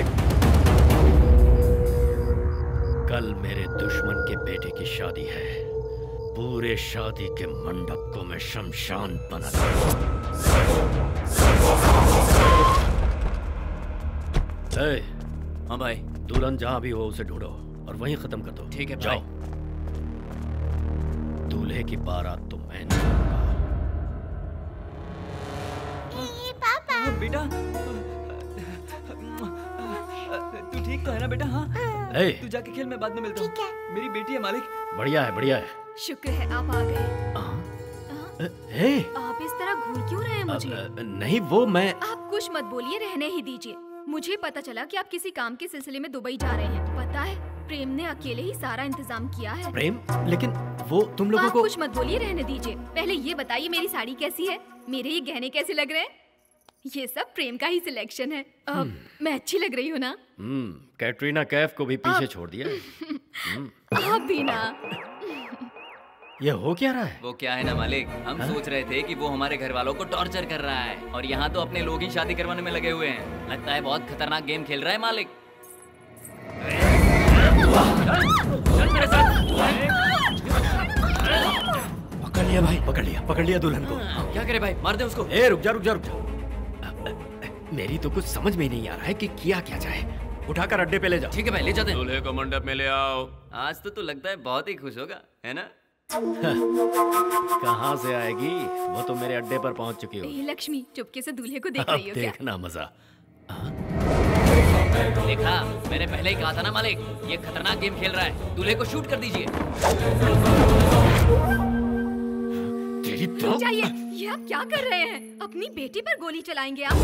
कल मेरे दुश्मन के बेटे की शादी है। पूरे शादी के मंडप को मैं शमशान बना दूंगा। हाँ भाई, दुल्हन जहाँ भी हो उसे ढूंढो और वहीं खत्म कर दो। ठीक है जाओ। दूल्हे की बारात तो मैं नहीं। पापा। बेटा, तू ठीक तो है ना बेटा? हाँ। तू जाके खेल, मैं बाद में मिलता हूँ। मेरी बेटी है मालिक। बढ़िया है बढ़िया है। शुक्र है आप आ गए। आप इस तरह घूर क्यों रहे हैं मुझे? नहीं वो मैं। आप कुछ मत बोलिए, रहने ही दीजिए। मुझे पता चला कि आप किसी काम के सिलसिले में दुबई जा रहे हैं। पता है, प्रेम ने अकेले ही सारा इंतजाम किया है। प्रेम? लेकिन वो तुम लोगों को। आप कुछ मत बोलिए, रहने दीजिए। पहले ये बताइए मेरी साड़ी कैसी है, मेरे ये गहने कैसे लग रहे हैं? ये सब प्रेम का ही सिलेक्शन है। मैं अच्छी लग रही हूँ ना? कैटरीना कैफ को भी पीछे छोड़ दिया। आप भी ना। ये हो क्या रहा है? वो क्या है ना मालिक, हम सोच रहे थे कि वो हमारे घर वालों को टॉर्चर कर रहा है और यहाँ तो अपने लोग ही शादी करवाने में लगे हुए हैं। लगता है बहुत खतरनाक गेम खेल रहा है मालिक। पकड़ लिया भाई, पकड़ लिया दुल्हन को। क्या करे भाई, मार दे उसको। रुक जा। मेरी तो कुछ समझ में ही नहीं आ रहा है कि किया क्या जाए। उठाकर अड्डे पे ले जाओ। ठीक है भाई, ले जाते हैं। दूल्हे को मंडप में ले आओ। आज तो लगता है बहुत ही खुश होगा, है ना? कहाँ से आएगी, वो तो मेरे अड्डे पर पहुंच चुकी हो। लक्ष्मी चुपके से दूल्हे को देख रही हो क्या? देखना मजा। देखा, मैंने पहले ही कहा था ना मालिक, ये खतरनाक गेम खेल रहा है। दूल्हे को शूट कर दीजिए। रुक जाइए, ये आप क्या कर रहे हैं? अपनी बेटी पर गोली चलाएंगे आप?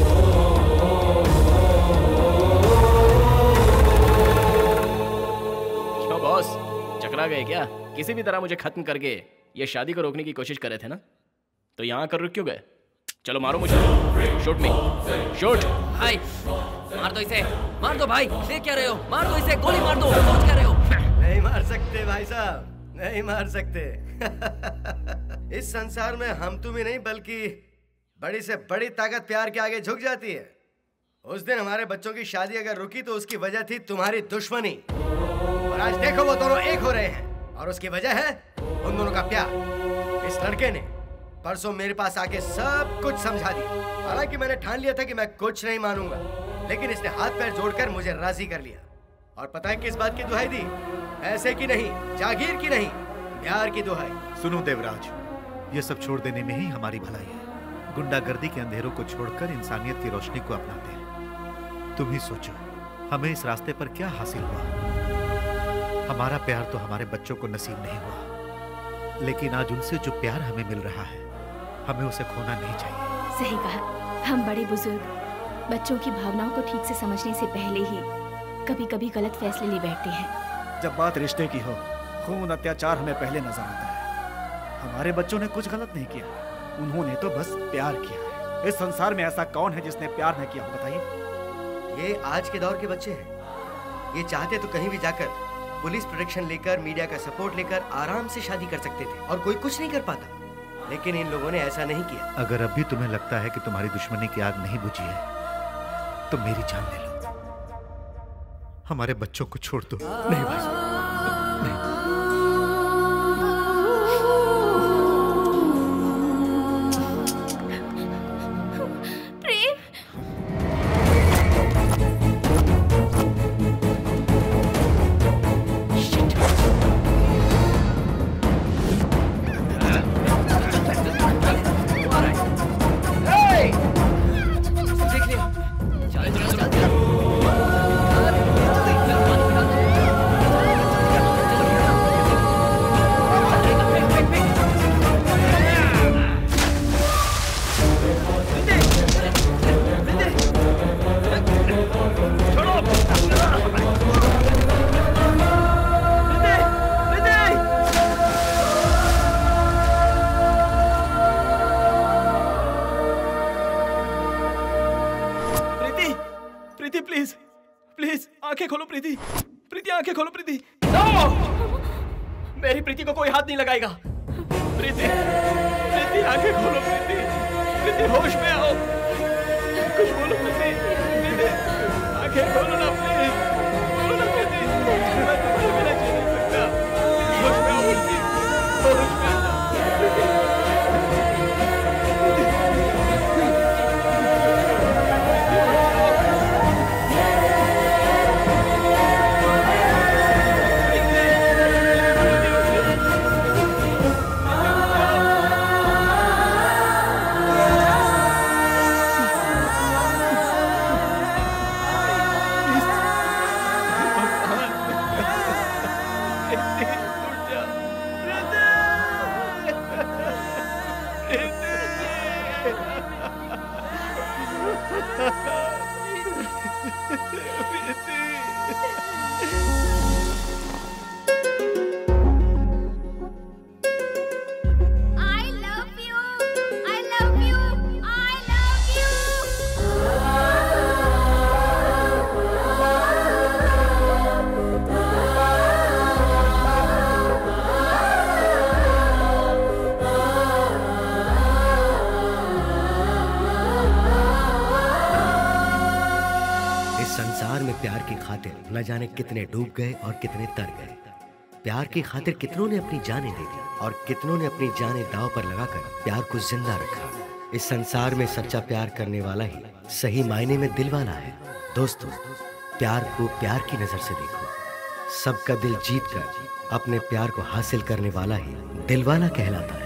क्यों बॉस, चकरा गए क्या? किसी भी तरह मुझे खत्म करके ये शादी को रोकने की कोशिश कर रहे थे ना? तो यहाँ कर रुक क्यों गए? चलो मारो मुझे। Shoot me, shoot. भाई मार दो इसे, मार दो भाई। देख क्या रहे हो? मार दो इसे, गोली मार दो। सोच क्या रहे हो? नहीं मार सकते भाई साहब, नहीं मार सकते। इस संसार में हम तुम ही नहीं बल्कि बड़ी से बड़ी ताकत प्यार के आगे झुक जाती है। उस दिन हमारे बच्चों की शादी अगर रुकी तो उसकी वजह थी तुम्हारी दुश्मनी, और आज देखो वो दोनों एक हो रहे हैं और उसकी वजह है उन दोनों का प्यार। इस लड़के ने परसों मेरे पास आके सब कुछ समझा दिया। हालांकि मैंने ठान लिया था कि मैं कुछ नहीं मानूंगा, लेकिन इसने हाथ पैर जोड़कर मुझे राजी कर लिया। और पता है किस बात की दुहाई दी? ऐसे की नहीं, जागीर की नहीं, प्यार की दुहाई। सुनो देवराज, ये सब छोड़ देने में ही हमारी भलाई है। गुंडागर्दी के अंधेरों को छोड़कर इंसानियत की रोशनी को अपनाते हैं। तुम ही सोचो, हमें इस रास्ते पर क्या हासिल हुआ? हमारा प्यार तो हमारे बच्चों को नसीब नहीं हुआ, लेकिन आज उनसे जो प्यार हमें मिल रहा है, हमें उसे खोना नहीं चाहिए। सही कहा। हम बड़े बुजुर्ग बच्चों की भावनाओं को ठीक से समझने से पहले ही कभी कभी गलत फैसले ले बैठते हैं। जब बात रिश्ते की हो, खून अत्याचार हमें पहले नजर आता है। हमारे बच्चों ने कुछ गलत नहीं किया, उन्होंने तो बस प्यार किया है। इस संसार में ऐसा कौन है जिसने प्यार न किया हो, बताइए। ये आज के दौर के बच्चे हैं। ये चाहते तो कहीं भी जाकर पुलिस प्रोटेक्शन लेकर, मीडिया का सपोर्ट लेकर आराम से शादी कर सकते थे और कोई कुछ नहीं कर पाता, लेकिन इन लोगों ने ऐसा नहीं किया। अगर अब भी तुम्हें लगता है कि तुम्हारी दुश्मनी की आग नहीं बुझी है तो मेरी जान ले लो, हमारे बच्चों को छोड़ दो। नहीं भाई साहब, प्रीति को कोई हाथ नहीं लगाएगा। प्रीति, प्रीति आंखें खोलो। प्रीति, प्रीति होश में आओ, कुछ बोलो। प्रीति, प्रीति आंखें खोलो ना प्लीज, बोलो ना प्रीति। मैं तुम्हारे बिना जी नहीं सकता। होश में आओ प्रीति, होश में आओ। न जाने कितने डूब गए और कितने तर गए। प्यार की खातिर कितनों ने अपनी जानें दे दी और कितनों ने अपनी जानें दांव पर लगाकर प्यार को जिंदा रखा। इस संसार में सच्चा प्यार करने वाला ही सही मायने में दिलवाला है। दोस्तों, प्यार को प्यार की नजर से देखो। सबका दिल जीत कर अपने प्यार को हासिल करने वाला ही दिलवाला कहलाता है।